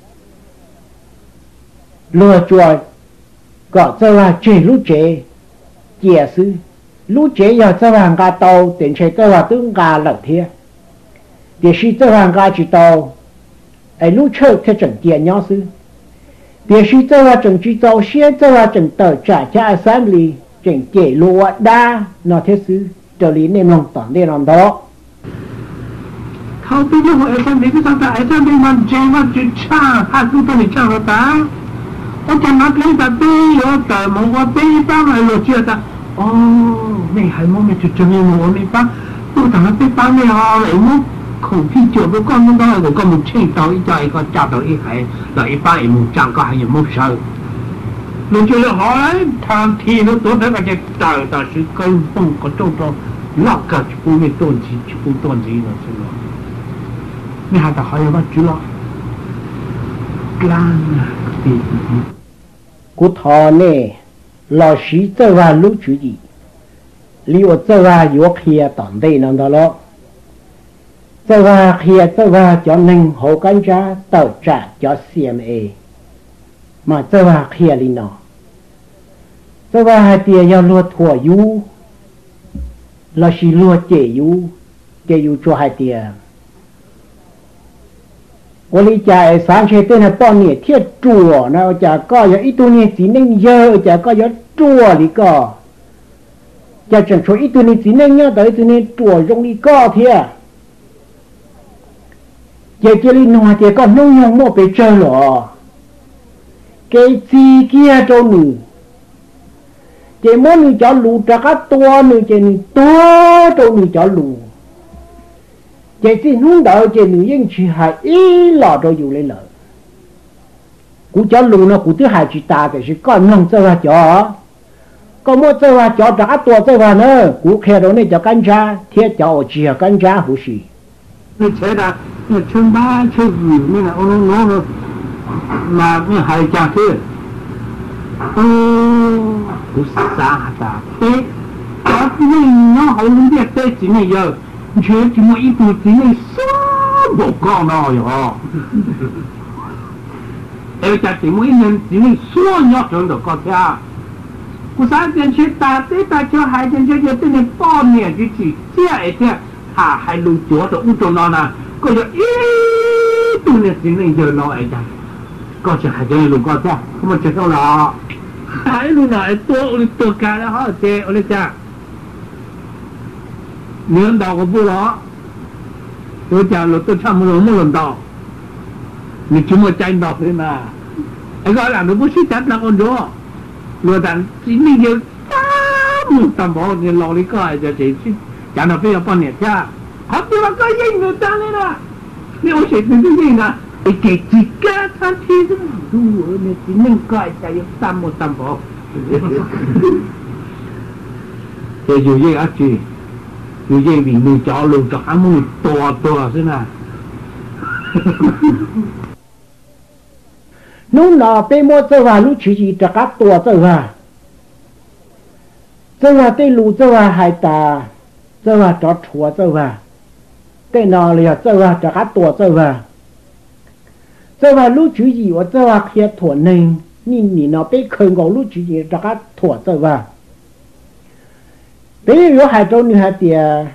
落着 có cho là chỉ lúc chế giả sư lúc chế giờ cho hàng gà tàu đến chế cho là tương gà lợn thế để sĩ cho hàng gà chỉ tàu ấy lúc chơi theo trận tiền nhau sư để sĩ cho là trận chỉ tàu xe cho là trận tờ trả cho assembly trận chế lúa đa nó thế sư trở lý nên lòng toàn để làm đó เขาเป็นหัวassemblyที่ตั้งแต่assembly มันเจมันจุดช่างหาตัวนี้ช่างเราตา 我讲那边的背有的，我背包来了觉得，哦，你还没没就证明我没帮，我等下背包没好了，我口皮酒都讲不到，我根本听到一家一个家到一海，那一般也没讲个还有没少，你觉得好嘞？他听了多那个就找到是跟风个种种，那个就不会断气，就不断气了，是吧？你还得还有个猪了，干了。 cú thọ nè lò xí cho vào lúc chú gì liu cho vào yếu kia tận đây nằm đó lo cho vào kia cho vào cho nên hậu cán giá tàu trả cho CMA mà cho vào kia đi nọ cho vào hai tia giao lúa thua yu lò xí lúa chế yu cho hai tia 我理解三千多年半年贴做，那我家搞有一多年只能有，家搞有做的个，家整出一多年只能有，到一多年做用的个贴，家这里弄的个农用莫被挣了，给自己做你，这么你叫路这个多你这你多做你叫路。 cái gì nung đào cái nữ nhân chỉ hay ý lọ đồอยู่lên lợ, cú cho lù nó cú thứ hai chỉ ta cái gì con nông chơi vào chó, có mua chơi vào chó trả tua chơi vào nữa, cú khe đó này cho canh cha, thiết cho chỉ là canh cha hữu sĩ. 你觉得你称巴称语那个我那你还讲是，不是啥的，对，要是你要好能别在几年有。 觉得我一肚子内啥不搞那哟，而且怎么一年之内所有种都搞掉，我三天去打对打球，还真就对你报年就去这一天，他还录脚的乌中那呢，个就一肚子之内就弄一下，搞起还真录搞掉，我们接受了，还录那多干了好些，我讲。 轮到我不了，我讲了都差不多没轮到，你怎么讲到的呢？那个人都不是讲那个多，我但今年就担保你老的个就这去讲到非要半年假，好比那个人都当的了，你我写成这样啊，你给几个餐厅都路，你今年个才有担保，这就这样子。 như vậy vì mình cho luôn cho ăn mùi to thế nào lúc nào bên mua chơi vào lúc chỉ cho các tua chơi 这话对路这话还大，这话找错这话，对哪里啊？这话这个多这话，这话路主义我这话也妥能，你那被坑过路主义这个妥这话，比如还找女孩子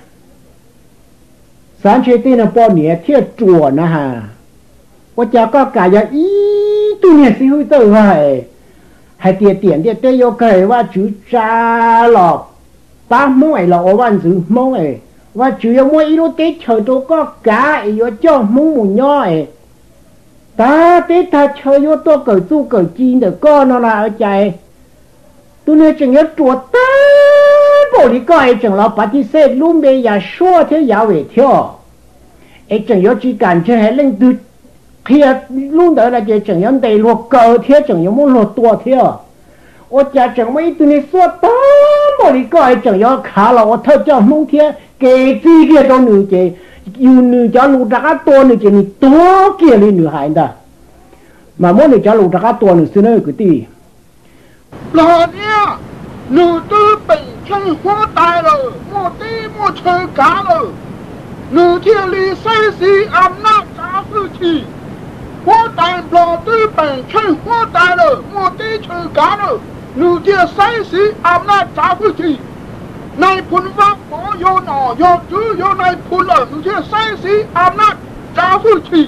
30岁的8年贴左呢哈，我家个家呀多年时候这话哎。还点的都有个话就渣了，把mỗi là ở văn chữ mỗi và chủ yếu mỗi lúc tết chơi đâu có cả yếu cho mông một nhỏ ta tết ta chơi yếu to cởi tu cởi chín được con nó là ở chạy tôi nói chừng yếu chuột ta bộ đi coi chừng là bắt đi xe luôn bây giờ xua thế giáo về theo ấy chừng yếu chỉ cần chơi hay lên từ khi luôn đó là chỉ chẳng những đầy luộc cờ thế chẳng những muốn luộc tua thế ô cha chẳng mấy tụi này xóa tám bỏ đi coi chẳng những khá là ô thơ cho mông thế kể gì kia trong nữ chế yêu nữ cho lũ ra tua nữ chế nữ tua kia lên nữ hải đó mà mỗi nữ cho lũ ra tua nữ xin ơi cái gì là nha nữ tư bình chân hóa tài rồi một tí một chơi cá rồi nữ thiên lý xây xí ám nát cá sư chỉ hóa tài lò tư bình chân hóa tài rồi một tí chơi cá rồi nữ thiên xây xí ám nát cá sư chỉ này phun vác có vô nọ vô chứ vô này phun ở nữ thiên xây xí ám nát cá sư chỉ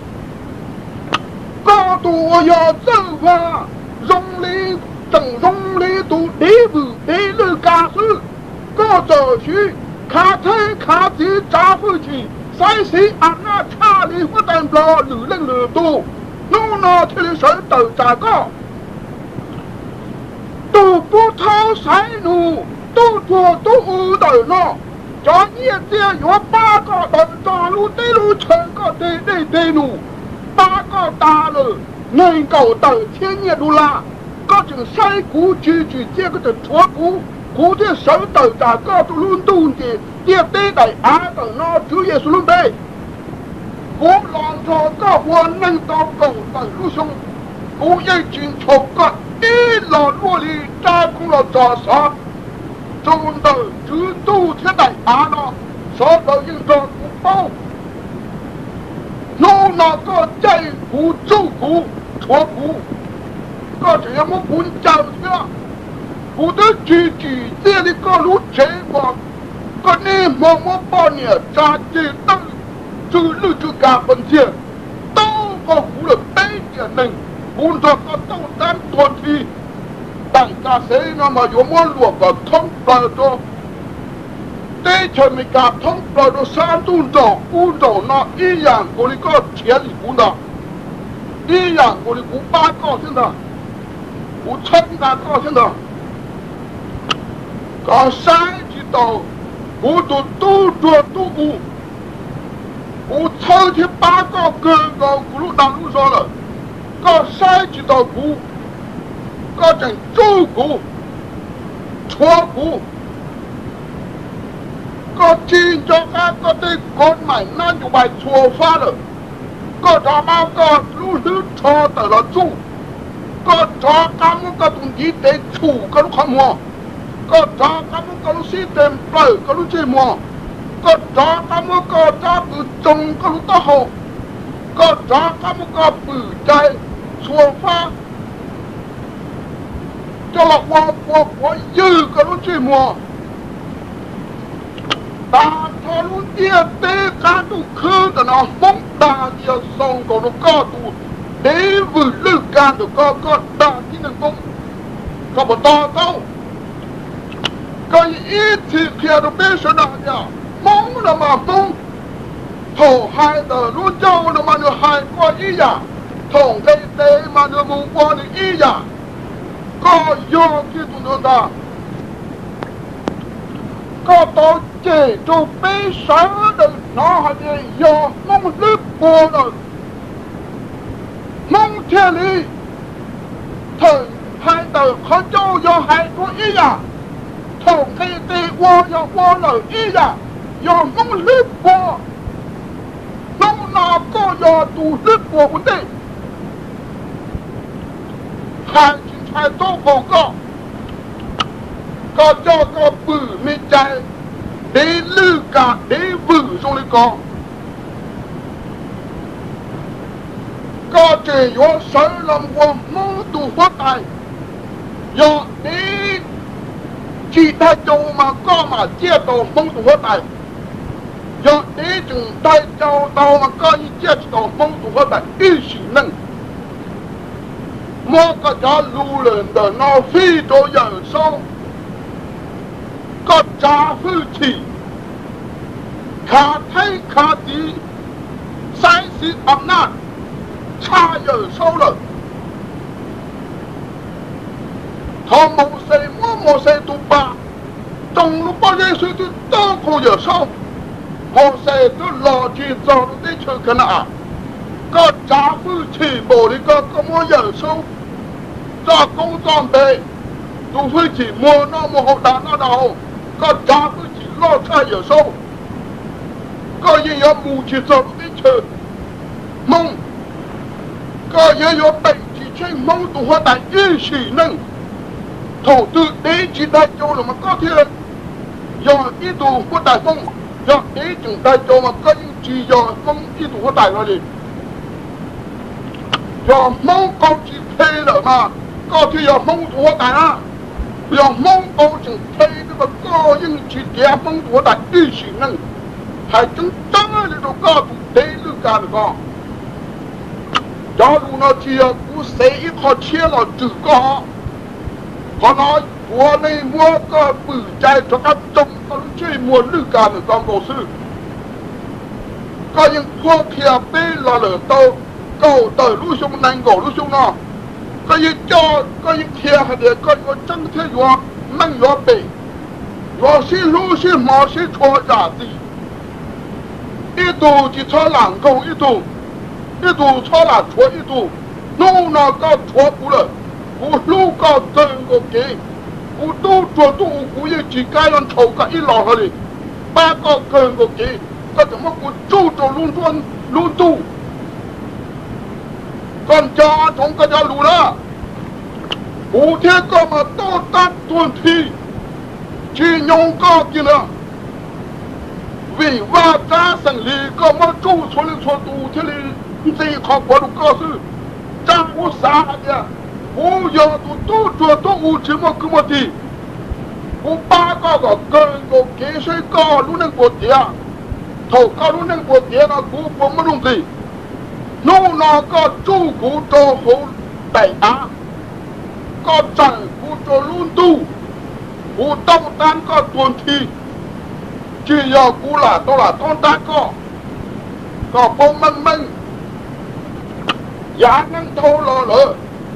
có tù vô tư và dòng lý整容里都礼物礼日家事，各走去卡车卡机扎回去，赛事按那查理不但不女人女多，弄那天的手都咋个，都不掏财路，都做都无的呢。这业界有8个人大路地路全个地路，8个大了，能够到天业路啦。có chừng say cú chi chia có chừng chúa cú thì sống tờ trả có tụ luôn tu thì tiệt tế đại á tờ nó chú Giêsu luôn đây cú lòng cho có hoàn nâng to cầu tờ lưu sung cú dây chuyện chụp có đi lò lua đi cha cũng là trò xót chung tờ chú tu thế đại á nó xót tờ nhưng trò cú bao nó có chạy cú chú cú chúa cú có chỉ là một cuốn chào chứ cụ tới chỉ tiền thì có lút chế vào có nên một bao nhiêu trả tiền tăng chứ lưu chứ cả phần tiền tao có cụ là tế tiền này cụ cho có tao tan tuần thì đại ca sĩ nó mà có muốn luộc vào thông bờ cho tế chơi mình cả thông bờ cho sáng tuôn trò nó ý dạng của đi có tiền thì cụ đó ý dạng của đi cụ 8 個先得我参加高兴的，搞3级道，我都做都顾，我抽起8个哥哥咕噜当路上了，搞3级道顾，搞成周顾、错顾，搞金州啊，搞对国买那就买错发了，搞他妈搞路是错得了住。có cho kamu có tung gì để chủ có lúc không mua có cho kamu có lúc xí tem bờ có lúc chơi mua có cho kamu có cho bự trồng có lúc to hậu có cho kamu có bự chạy xua pha cho là qua dư có lúc chơi mua ta cho lúc kia tế cá tụ khứ ta nó mong ta kia xong có nó có tụ để vừa lưu can được có đa tí năng công có một to câu cái ít thì kia được biết sao nào nhỉ mong là mà mong thổ hai tờ luôn châu là mà được hai qua ý giả thổng cây tế mà được mong qua được ý giả có do kia tụi nó ta có tổ chế cho biết sao được nó hay gì do mong nước bùa rồi mong thiên lý thời hai tờ khó châu do hai có ý giả thổng cây tê qua do qua lời ý giả do mong lướt qua mong nào có do tù lướt qua vấn đề hai chính hai tô cầu có có cho có bự mi chạy để lư cả để vử trong lấy có chỉ có sở làm qua mong tù phát tài do để chỉ ta châu mà có mà chia tàu mong tù phát tài do để chừng tay châu tàu mà có như chia tàu mong tù phát tài ý sĩ nâng mua có cho lưu lên đời nó phi đồ giờ sâu có trả phương chỉ khá thấy khá tí sai sĩ ẩm nát cha giờ sâu rồi thọ mô xe tu ba trong lúc bao nhiêu sự tu đâu có giờ sâu mô xe tu lò chỉ cho nó đi chơi cái nào có trả phương chỉ bộ đi có mua giờ sâu cho công toàn bề tu phương chỉ mua nó mua hậu đá nó đâu có trả phương chỉ lo cha giờ sâu có gì ở mù chỉ cho nó đi chơi mong có gì ở bệnh chỉ chơi mong tu hoa tại ý sĩ nâng thổ tự đế chỉ đại châu là mà có thể do ý tu hoa tại phong do đế chừng đại châu mà có những chỉ do mong ý tu hoa tại nó đi do mong câu chỉ phê rồi mà có thể do mong tu hoa tại á do mong câu chừng phê mà có những chỉ đẹp mong tu hoa tại ý sĩ nâng hay chúng ta là đồ có tu đế lưu cả được không cho dù nó chia cũng sẽ ít khó chia là trừ có họ nói của này mua có bự chạy cho các trong có lúc chơi mua lưu cả được con cổ sư có những khoa kia bê là lỡ tàu cầu tới lúc xuống nành cổ lúc xuống nó có những cho có những kia hay để có những chân thế gió năng gió bể gió xí lưu xí mò xí chua giả gì ít tù chỉ cho làng cầu ít tù ít tù cho là chúa ít tù nô nó có chúa cú rồi cú lưu có tên của kế cú tu chúa tu cú như chỉ cái lần thầu cả ít lò hơi ba có tên của kế có thể mất cú chu cho luôn tuân luôn tu còn cho chúng có cho lù đó cú thế có mà tốt tát tuần thi chỉ nhung có kia nữa vì va trả sinh lý có mà chu cho lên cho tu thế lý gì khó quá được cơ sư trang u sa kia u giờ tu chùa tu u chỉ một cái một gì u ba có cơn có kế sĩ có lúc nên bột tiền thầu có lúc nên bột tiền nó cú cũng mất đúng gì nô nó có chu cú cho hậu đại á có chẳng cú cho luôn tu cú tông tan có tuần thi chỉ giờ cú là tôi là con ta có phong minh giá năng thô lò lỡ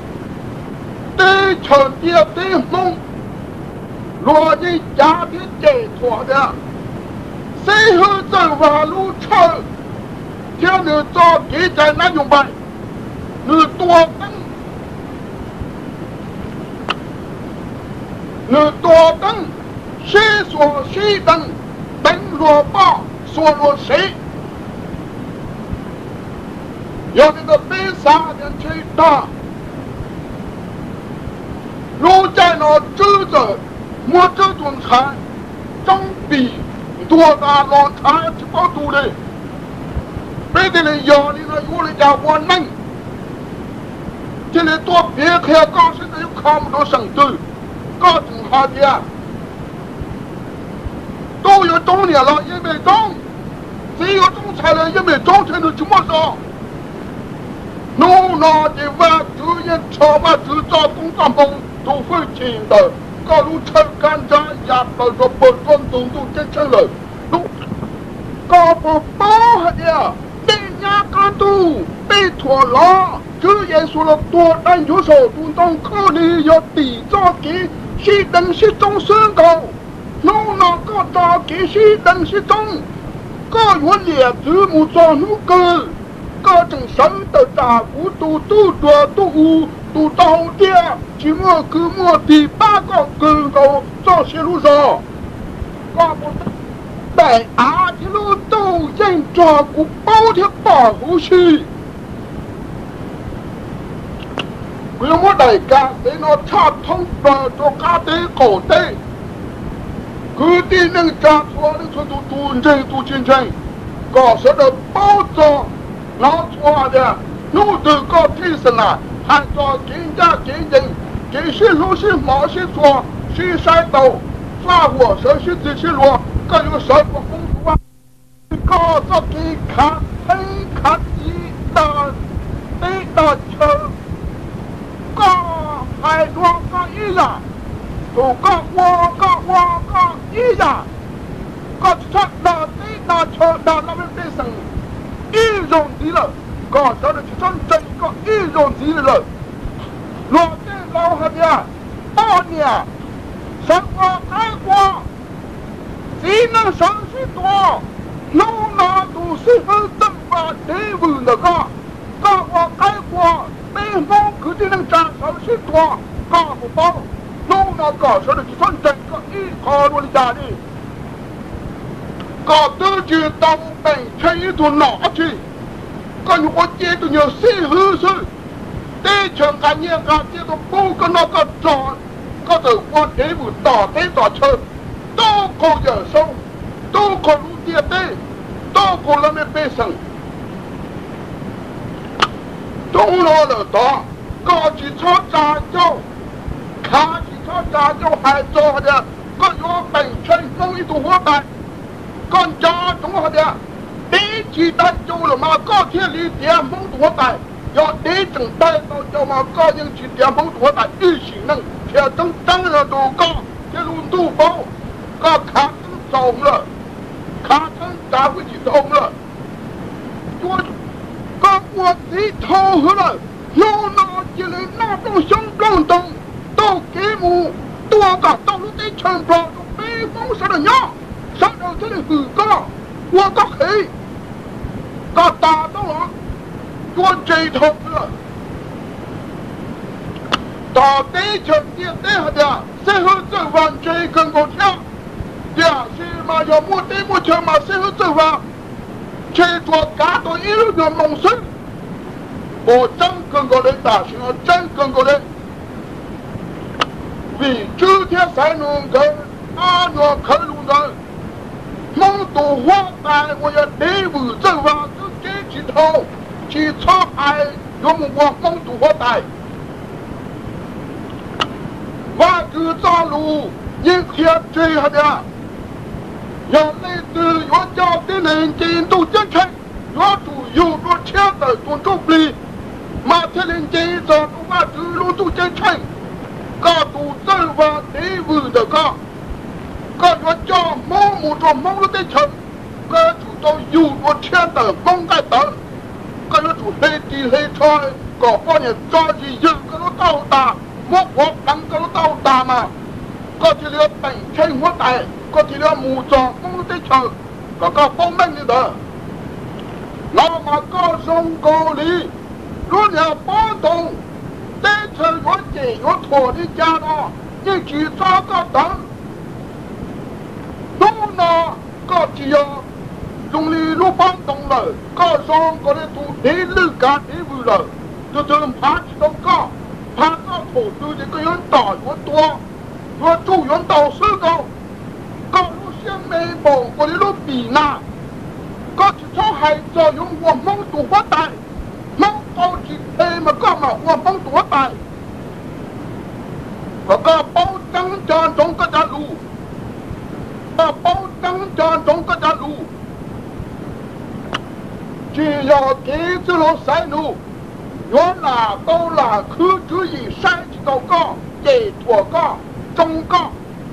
tê trần tia tê mông lùa như giá thiết chế thỏa ra xây hư trở vào lưu trời theo nữ cho kỹ chạy năng dùng bài nữ tua tăng xê sổ xê tăng đánh lùa bọ sổ lùa xê有那个被杀人去打，如在那智者摸这种菜，总比多大老菜去包肚的，别的人要你那有的家伙能，这里多别开高现在又看不到生对，高中下的都有种年了也没种，只有种菜了也没种成了怎么说？奴那的话，只因超把制造工厂工都会听的，高如车干站压到个不断动都进城了，高不包的，被压干都被拖拉，只因说了多单有手动动可能要底造给是等是中身高，奴那个造给是等是中，高有列子木造那个。各种生的大股都多都无都到店，只么个么第八个更高造些路上，搞不在阿提路都人照顾包贴保护区，为么大家在那插通做家的搞的， cứ đi nâng trả thua nâng thua tu chiến tranh có sẽ được bao giờ nó thua ra nụ từ có thi sinh là hay cho kiến gia kiến dân kiến sĩ lưu sĩ mỏ sĩ thua sĩ sai tàu pha火蛇sĩ自sĩ罗各有蛇của公主啊có cho kỳ khả thấy khả ý đà tế đà chờ có hai đoan có ý giả tù có ý giả có chắc đà tế đà chờ đà là bên bê sẵn ý dồn gì là có cho được chân chân có ý dồn gì là lo tế lâu hả nha bao nhà sáng qua cái qua chỉ năng sáng suy tòa lâu nào đủ sĩ hư tâm và đế vừ là có qua cái qua bê mong cứ chỉ năng trả sáng suy tòa có một bao lâu nào có cho được chân chân có ý khó luôn ra đi có tư chữ tâm bệnh chơi ý tù nọ chứ có những con chế tù nhiều sĩ hư sư tế trường cả nhiên cả chế tù bù có nó có tròn có từ quan đế vừ tỏ tế tỏ chơi tô cô giờ sâu tô cô lũ tia tế tô cô là mê bê sẵn tô nó là đó có chỉ cho trả châu khá chỉ cho trả châu hai cho nha có gió bệnh chân không ý tù hóa tài con cho chúng họ nha đế chỉ tay châu là mà có thiên lý tiền mong tù hóa tài do đế chẳng tay tao châu mà có những chỉ tiền mong tù hóa tài ý sĩ năng thì trong trắng là đồ có thì luôn tu bao có khá thân sống rồi khá thân trả với chị thông rồi có cuộc tí thô hơn rồi nó chỉ lấy nó trong sống trong tông tô kế mù tua cả tông lúc đấy chân bò bê mong sao được nhó sao được thế này hử có qua có khí có tà đâu đó qua chạy thông rồi tà tế chân tiên tế hả đà sẽ hơn sự vàng chạy cần còn theo dạ khi mà giờ mua tế mua trường mà sẽ hơn sự vàng chạy chuột cá tôi ý lúc giờ mong sức bộ chân cần có đến tả xin nó chân cần có đến vì chưa thiết sai luôn cơ nó khởi luôn cơ mong tù hoa tài của nhà đế vử chân vàng cứ kế chỉ thâu chỉ cho ai có một cuộc mong tù hoa tài và cứ cho lù nhưng khiếp truy hả nha nhà lê từ yếu cho tiến hành trình tù chân tranh yếu chủ yếu nó chết ở tuần trúc ly mà thế lên chế giờ nó qua từ luôn tù chân tranh có tù chân và đế vử được có yếu cho mong một trò mong nó tên chân có chủ tôi dù nó chết ở mong cái tờ có yếu chủ lê trì lê thôi có con nhà cho gì dự có nó tao tà một cuộc đắng có nó tao tà mà có chỉ là bệnh tranh hóa tài có chỉ là mù trò mong tới chờ có phong minh như đó nó mà có sông cô lý luôn nhà bó tùng tế trời có chỉ có thổ đi cha đó nhưng chỉ cho có tấm lúc nào có chỉ dùng lý lúc bóng tùng lời có sông có để tụ đế lưu cả đế vui lời từ từ phá chỉ đâu có phá có thổ tư thì có yến tỏi có tua có chủ yến tàu sư câu có lúc xem mê bổ có đến lúc bỉ nà có chỉ cho hay giờ dùng nguồn mong tù phát tài mong câu chỉ thề mà có mà nguồn mong tù phát tài có bao trắng tròn trong cái đá lù có bao trắng tròn trong cái đá lù chỉ là kế chứ nó sai nụ nó là câu là cứ chứ gì sai chỉ đâu có để thua có trong có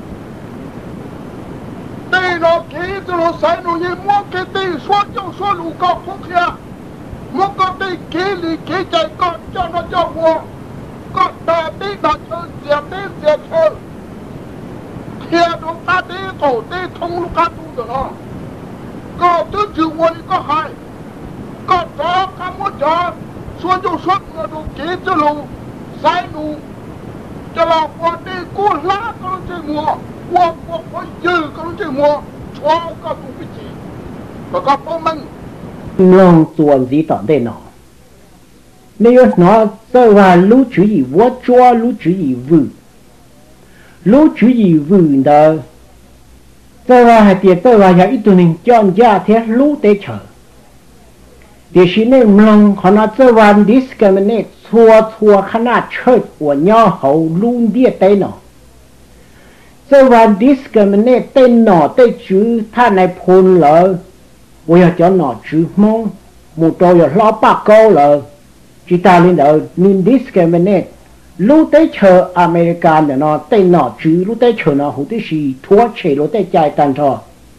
đây nó kế chứ nó sai nụ như mua cái tì xóa lù có không kia mua có tì kế lì kế chạy con cho nó cho mua có ta tí đặt chơi dẹp chơi kia nó ta tí tổ tí thông lúc cá tu được nó có tứ chữ quân có hai có chó cá mua chó xuân cho suốt là đồ kế cho lù sai nụ cho là qua đi cua lá có chơi mua qua có dư có chơi mua cho có tu cái gì và có phong minh lòng tuần gì tận đây nó nếu nó tôi là lúc chữ gì vô cho lúc chữ gì vư đó tôi vào hạt tiền tôi vào nhà ít tụi mình chọn ra thế lú tế chờ để xin nên mong họ nói tôi vào discriminate thua khả năng chơi của nhau hậu luôn đi tế nó tôi vào discriminate tên nó tên chữ thà này phun lỡ bây giờ cho nó chữ mong một trò giờ lo bạc câu lỡ chỉ ta lên đó nên discriminate lúc tới chờ American để nó tên nó chứ lúc tới chờ nó hữu tí gì thua chế lúc tới chạy tàn thọ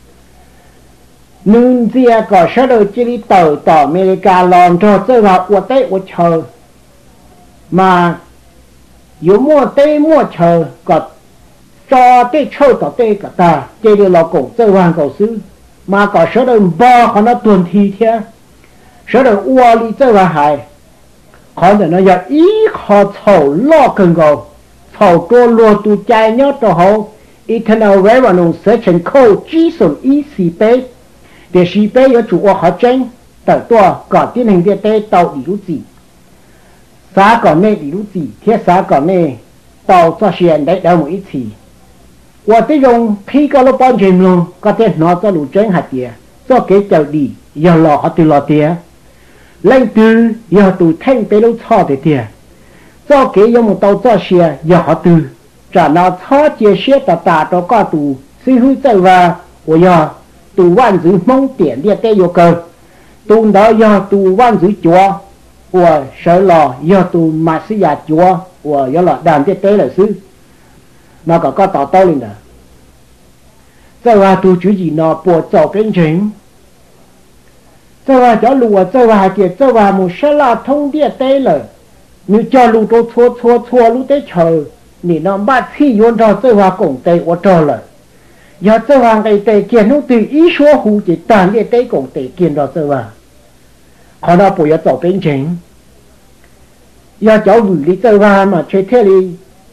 nên giờ có sẽ được chỉ đi tàu America lòng cho chơi vào của tới của chờ mà yếu mua tới mua chờ có cho tới chờ có tới cả ta chơi được là cổ chơi hoàng cổ sư mà có sẽ được bao họ nó tuần thi thế sẽ được ua đi chơi vào hải họ để nó giờ ý họ thầu lo cần cầu thầuตัวรัวตัวใจเนาะตัวเขา eternal revenue search and code จีส่วนอีสีเป้เดี๋ยวสีเป้有主ว่าเขาเจ๊งแต่ตัวก่อนที่หนึ่งเดียเต้เตาดีรู้จีสาก่อนเน่ดีรู้จีเทียสาก่อนเน่เตาจะเชียนได้แล้วหมดอีทีว่าที่ยงพี่ก็รู้ป้อนเจมลงก็เต้นนอจะรู้เจ๊งหัดเดียจะเก๋เจ้าดีอย่ารอเขาตีรอเดียlên từ giờ tụ thanh tế lâu cho để tiền do cái giống một tàu cho xe giờ họ từ trả nào cho chia sẻ tạ đó có tụ suy hư chạy và của giờ tụ văn dưới mong tiền đi tế yêu cầu tụ đó giờ tụ văn dưới chúa của sở lò giờ tụ mà sử dụng chúa của giờ là đàn tế là sư nó có tàu tàu lên đó chạy và tụ chú gì nó bộ cho bên chính cho vào cho lùa cho vào kia cho vào một số là thông địa tế rồi nếu cho lùa tôi thua lùa tế chờ thì nó bắt khi yon cho cho vào cổng tế của trò rồi giờ cho vào cái tế kia nó từ ý số hú chỉ tàn địa tế cổng tế kia đó cho vào họ nó bùi cho bên chính giờ cháu gửi đi cho vào mà chơi thế đi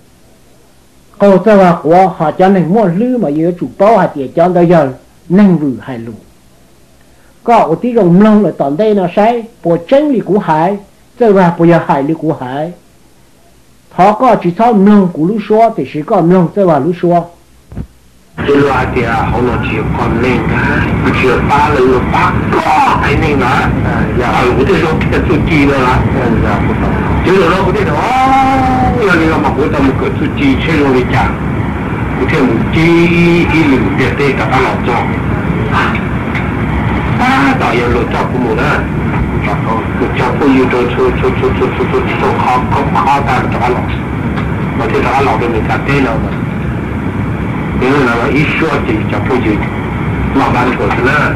cô cho vào của họ cho nên mua lư mà giờ chủ bao hạt tiền cho tới giờ nên vừa hay lùa có ở tí rồng lông ở tận đây nó sai bộ chân lý của hải chơi vào bộ giờ hải lý của hải họ có chỉ sau lông của lũ xóa thì chỉ có lông chơi vào lũ xóa chơi vào thì họ nói chỉ còn lên chỉ ba lần ba có cái này mà giờ họ cũng thấy nó cái số chi đó là chứ rồi nó cũng thấy đó giờ này mà cũng tao một cái số chi chơi rồi đi chả cũng thấy một chi ý lực để đây cả ba lọ cho tạo ra lựa chọn của mình á, lựa chọn của yêu cho khó ta cho ăn lẩu, mà thì cho ăn lẩu thì mình cả tên nào mà, nếu là ít số thì cho phụ gì, mà bạn của thế nào,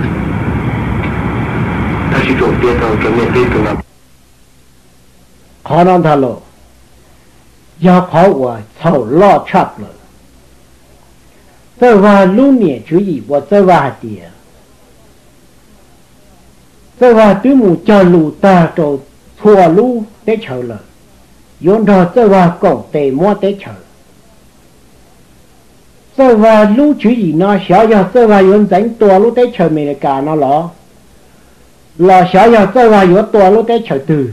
ta chỉ trộn tiền thôi, trộn tiền từ nào, khó non thà lộ, do khó quá, thầu lo chập rồi, tôi vào lúc này chú ý, tôi vào tiền tôi vào tứ mù cho lù ta rồi thua lù để chờ lời yon rồi tôi vào cổng tề mua để chờ tôi vào lù chữ gì nó xóa giờ tôi vào yon đánh tua lù để chờ mình cả nó lò xóa giờ tôi vào yon tua lù để chờ từ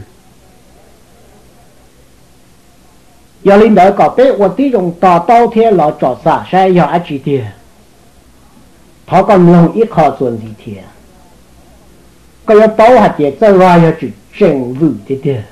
giờ linh đỡ có bé quan tí dùng tò tao thế lò trò xả sai giờ ai chỉ tiền họ còn lòng ít khó chuẩn gì thiệt có yếu tố hạt chế cho vào yếu chỉ chân vụ thế thế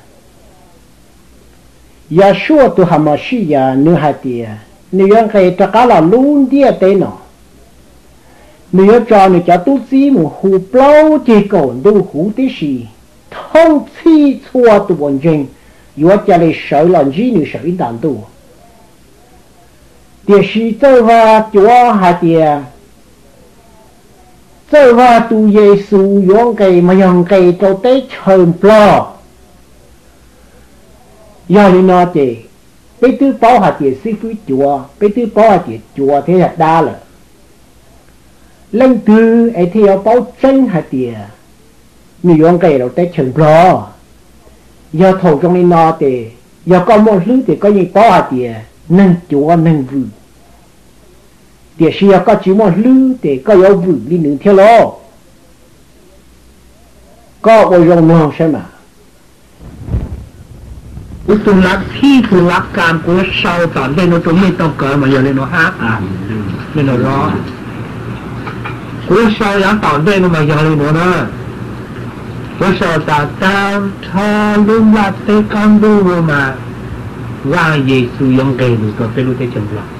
yếu số tu hàm mà suy yếu nữ hạt chế nữ yếu cái tất cả là luôn đi tới nó nữ yếu cho nữ cho tu sĩ một hú bao chỉ còn tu hú tí gì thông chi chua tu bổn chân yếu cho lấy sợ làm gì nữ sợ in đàn tu để sĩ cho vào chúa hạt chế cho vào tu Giêsu dùng cái mà dùng cái cho tới chờn plo giờ thì nó thì bây tư bảo hạt tiền sư phụ chùa bây tư bảo hạt tiền chùa thế là đa rồi lên từ ấy thì bảo chân hạt tiền mình dùng cái cho tới chờn plo giờ thầu trong này nó thì giờ có một thứ thì có những bảo hạt tiền nên chùa nên vui để xưa có chỉ một lư để có yếu vụ đi nương theo lo có bộ dùng nông xem mà tu lạc thi tu lạc cảm của sau chọn đây nó chúng mình tao cỡ mà giờ lên nó hát lên nó rõ 我想要当对那么压力多呢。我想到当他lum拉的刚路我嘛，让耶稣用给你个被路的成了。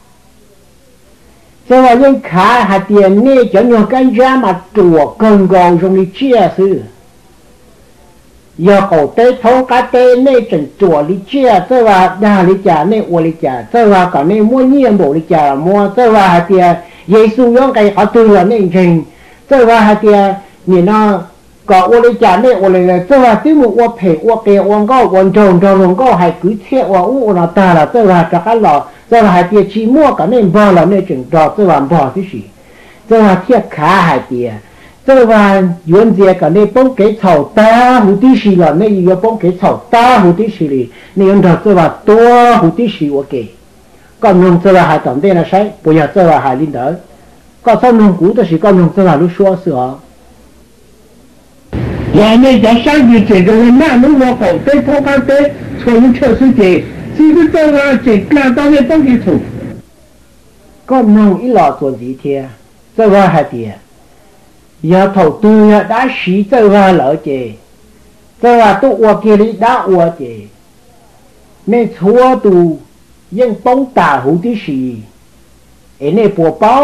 这话人看还点呢，叫你跟家嘛做更高容易解释。要搞对头个对呢，正做理解，这话哪理解呢？我理解，这话搞呢摸念不理解摸，这话还点耶稣用给好对了那人，这话还点你那。ก็โอเลจาเนี่ยโอเลเลยเจ้าว่าที่มึงว่าเพะว่าเกว่าก็วันจงจงก็ให้กุเทว่าอู้นาตาละเจ้าว่าจะกันหล่อเจ้าว่าให้เตี้ยชีมั่วกันเนี่ยบ่ละเนี่ยจึงจอเจ้าว่าบ่ที่สิเจ้าว่าเทียบขาให้เตี้ยเจ้าว่าย้อนเจียกันเนี่ยป้องเกเฉาตาหูที่สิละเนี่ยอยู่ป้องเกเฉาตาหูที่สิเลยเนี่ยยันเจ้าว่าตัวหูที่สิว่าเกก็นุ่งเจ้าว่าให้ตอนเต้นะใช่ปุยเจ้าว่าให้ลินเดอก็สนุงกูแต่สิก็นุ่งเจ้าว่ารู้ชัวเสือ我们家上去这个人哪能我搞对头看对，从确实的，其实这个这看到的东西出。 ก็นุ่งอีหลอตัวดีเทียเจ้าว่าให้เตี้ยอย่าถอดตัวได้สีเจ้าว่าเหล่าเจเจ้าว่าตัวอวกเกลิได้อวกเจไม่ชัวตูยังป้องตาหูที่สีเอ็นเนี่ยปวดเป้า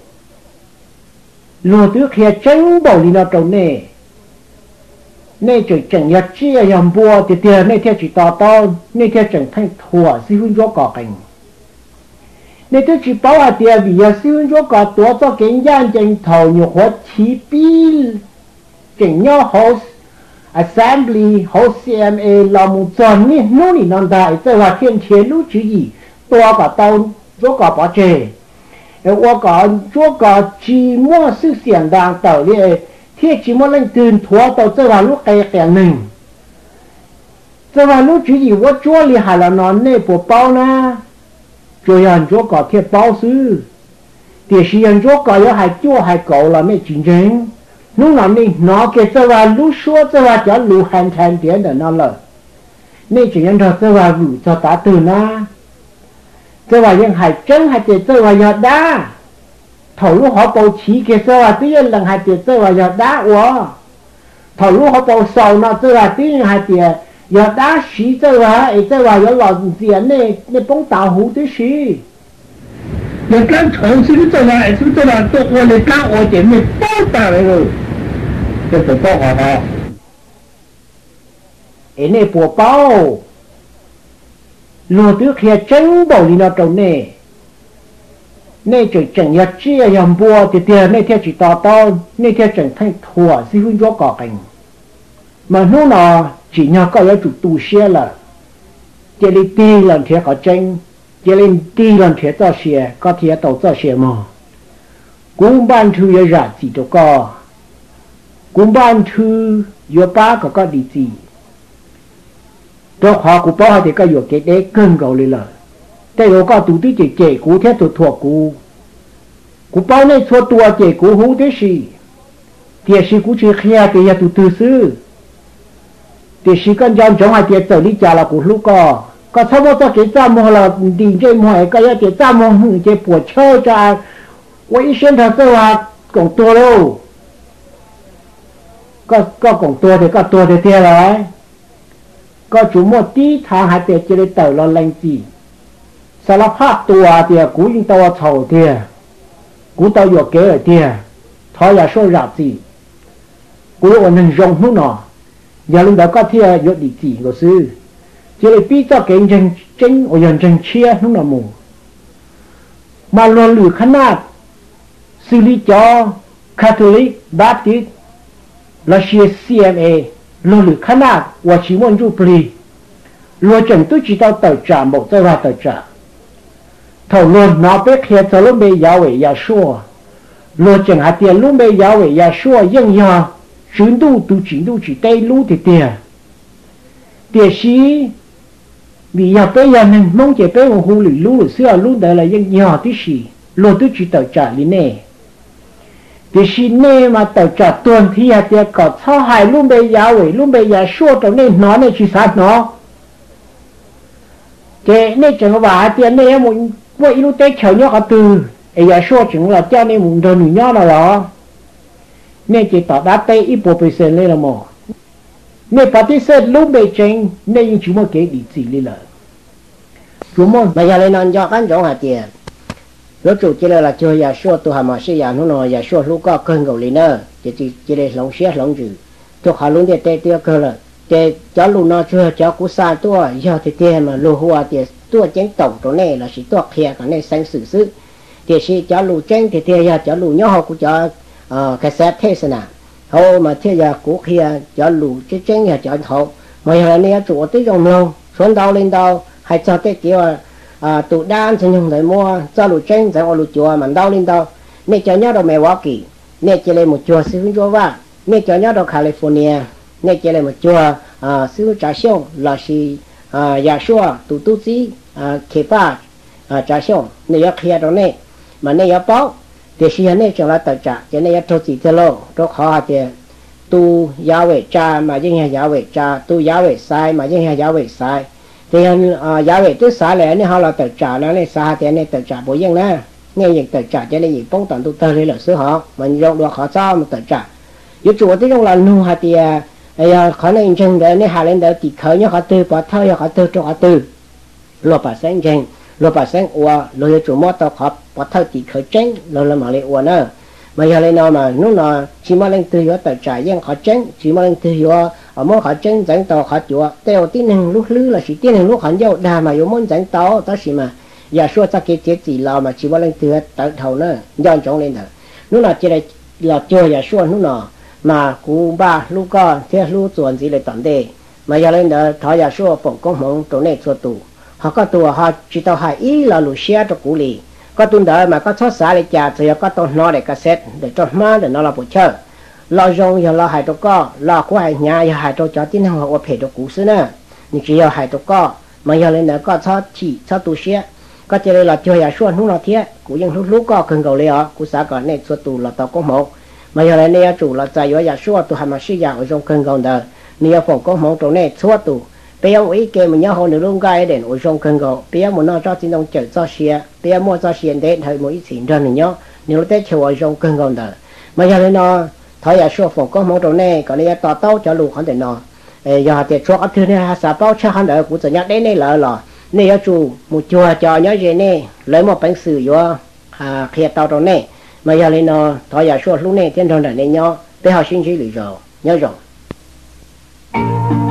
หลัวตัวเขียจังบอกลีน่าตรงเนี่ยnên chỉ chẳng nhớ chia nhầm bùa thì tiền nên theo chỉ tỏ to nên theo chẳng thành thua sư huynh cho cỏ cảnh nên theo chỉ bảo là tiền vì sư huynh cho cỏ tổ cho cái gian chẳng thầu nhiều hóa chí bí chẳng nhớ host assembly host CMA là một tròn ní nô nì non đại tức là thiên thiên lúc chứ gì tổ cả tàu cho cỏ bỏ chè cho cỏ chỉ mua sự xiển đang tàu đi thiết chỉ muốn lên tiền thua tàu cho vào lúc cái kẹn mình cho vào lúc chỉ gì quá chúa li hà là nó nè bộ bao na rồi anh chúa có thiết bao sư thì khi anh chúa có有hai chúa hai cậu là mấy chiến tranh lúc nào nè nó cái cho vào lúc xua cho vào cho lũ hành thành tiền để nó lợi nên chỉ anh cho vào lũ cho ta từ na cho vào những hai chân hai tiền cho vào giờ đa thầu lúc họ bầu chỉ cái sơ là tuy nhiên lần hai tiền sơ là giờ đá quá thầu lúc họ bầu sầu nó sơ là tuy nhiên hai tiền giờ đá xí sơ là sơ là giờ lọt tiền này này bông tạo hủ tí xí 你刚从新做来，是做了做我你刚我姐妹包打来了，这是多好啊！ này bộ bao lúa tứ kia chân bầu đi nó trồng này nên chỉ chẳng nhớ chia nhầm bùa thì tiền nên theo chỉ tỏ to nên theo chẳng thành thua sư huynh cho cỏ cảnh mà nó nào chỉ nhớ có cái chủ tu xe là chỉ lên đi lần thế có tranh chỉ lên đi lần thế cho xe có thể tàu cho xe mà cũng ban thư giờ ra chỉ cho có cũng ban thư giờ ba có đi gì cho họ cũng bảo thì có giờ cái đấy cơn gầu lên làแต่เราก็ตัวที่เจ๊กูแค่ตัวถั่วกูเป้าในชัวตัวเจ๊กูหูที่สิเดี๋ยวสิกูจะเคลียร์เดี๋ยวตัวตื้อซื้อเดี๋ยวสิกันยามจงให้เดี๋ยวเจอลิจ่าละกูลูกก็ชอบว่าจะเกี่ยจ้ามองเราดีเจมวยก็อยากเกี่ยจ้ามองหึงเจ๊ปวดเช่าจ้าว่าอีเช่นถ้าเจอว่าของตัวเราก็ของตัวเดี๋ยวก็ตัวเดี๋ยวเลยก็จุ่มหมดที่ทางหายเดี๋ยวจะได้เต่าเราแรงจีสารภาพตัวเดียกูยิงตัวเฉาเดียกูตัวหยกเก๋เดียทอยาช่วยรับจีกูวันหนึ่งยงหุ่นหนออย่าลืมเดี๋ยวก็เที่ยยศดีจีก็ซื้อจะเลยปีเจ้าเก่งจริงจริงโอ้ยันจริงเชียหุ่นหนอมูมาลวนหรือขนาดซิลิจอคาทอลิกบาปติสรัสเซีย CMA ลวนหรือขนาดว่าชิมอนจูปรีลวนจังตุ้จิตเอาเต่าจ่าหมดจะว่าเต่าจ่าthầu luôn nó biết khi cho lúc bây giờ về nhà xua luôn chẳng hạt tiền lúc bây giờ về nhà xua nhưng nhà chuyến tu tu chỉ tây lú thì tiền sĩ vì nhà bây giờ mình mong chỉ bây một hồ lì lú xưa lú đây là nhưng nhà tí sĩ luôn tu chỉ tàu trả lý nè tiền sĩ nè mà tàu trả tuần thì hạt tiền có sao hại lúc bây giờ xua trong nên nó này chỉ sát nó thế nên chẳng có bà tiền này một vậy lúc tết chờ nhau cả từ giờ số chừng là cho nên muốn đơn nhỏ nào đó nên chỉ tỏ đá tay ít bộ bề lên là mò nên phát đi xét lúc bề trên nên chúng mà kể đi gì lên là chúng mà bây giờ lên non cho cán chỗ hạt tiền lúc chủ chỉ là chưa giờ số tu hàm mà sĩ giờ nó nói giờ số lúc có cơn gầu lên nữa chỉ để lòng xét lòng chữ tôi họ luôn để tiêu cơ là để cho lúc nó chưa cho cú sa tua giờ thì tiền mà lô hoa tiền tua chén tổng chỗ này là chỉ tua kia cái này sang xử sự thì chỉ cho lúc chén thì tiền giờ cho lúc nhỏ họ cũng cho cái set thế nào hầu mà thế giờ cú kia cho lúc cái chén giờ cho họ mà giờ này chủ tới trong lâu xuống đâu lên đâu hay cho cái kiểu tụ đan cho nhung để mua cho lúc chén cho lúc chùa mà đâu lên đâu nên cho nhớ đâu mẹ quá kỳ nên chỉ lên một chùa xứ chùa va nên cho nhớ đâu California nên chỉ lên một chùa xứ trà sông là si nhà xua tụ tu sĩ khế pa trà sông nên ở kia đó này mà nên ở bao thì khi này cho là tự trả cho nên ở thô chỉ thế lo đó khó thì tu giáo về cha mà những nhà giáo về cha tu giáo về sai mà những nhà giáo về sai thì giáo về tức sai lại nên họ là tự trả nó nên sai thì nên tự trả bổ sung nè nghe những tự trả cho nên những phong toàn tu tơ lên là sửa họ mình dùng được họ sao mà tự trả yếu chủ tới trong là nu hạt thì khó nên chừng để nên hạ lên để chỉ khởi nhớ họ tư bỏ thơi họ tư cho họ tư lột bà sáng chừng lột bà sáng ua lột chủ mót tao họ bỏ thơi chỉ khởi tránh lột là mà lên ua nữa mà giờ lên nào mà lúc nào chỉ mà lên tư yếu tự trả nhưng họ tránh chỉ mà lên tư yếu ở mỗi họ tránh dẫn tàu họ chùa theo tiếng hình lúc lư là chỉ tiếng hình lúc họ dâu đà mà yếu muốn dẫn tàu đó chỉ mà giờ xua cho cái chế chỉ là mà chỉ mà lên tư tự thầu nữa dọn trống lên thôi lúc nào chỉ là chơi giờ xua lúc nào mà cụ ba lúc con thế lúc chuẩn gì lại tận đây mà giờ lên đó thọ giờ xua phòng công mộng chỗ này xua tù họ có tù họ chỉ tao hai ý là lù xe cho cụ lì có tuần đó mà có thoát xả lại trả thì có tao nó để cassette để cho má để nó là bộ chơi lo rong giờ lo hai chỗ co lo của hai nhà giờ hai chỗ cho tin họ ở phía chỗ cũ xưa nè nhưng chỉ giờ hai chỗ co mà giờ lên đó có thoát chỉ thoát tù xe có chơi là chơi giờ xua lúc nào thế cụยังlúc co cần cầu lấy cụ xã còn này xua tù là tao có một mà giờ này nè chủ là tại giờ xua tụ hành mà sử dụng ở trong cần cầu đó nè phòng có một chỗ này xua tụ bây giờ ý kiến mình nhớ hồi nữa luôn cái đến ở trong cần cầu bây giờ muốn nói cho chính đồng chở cho xe bây giờ mua cho xe đến thời mỗi chuyện ra mình nhớ nếu tới chiều ở trong cần cầu đó mà giờ này nó thôi giờ xua phòng có một chỗ này còn nè tao tao cho lù không thể nó giờ thì cho ấp thứ này sao bao cho hắn ở cũng sẽ nhắc đến đây là nè chủ một chùa cho nhớ gì nè lấy một bánh sứ vô khi tao chỗ này mà giờ lên nó thôi giờ xua lúc này thiên thần này nhớ để họ sinh trí lý rồi nhớ rồi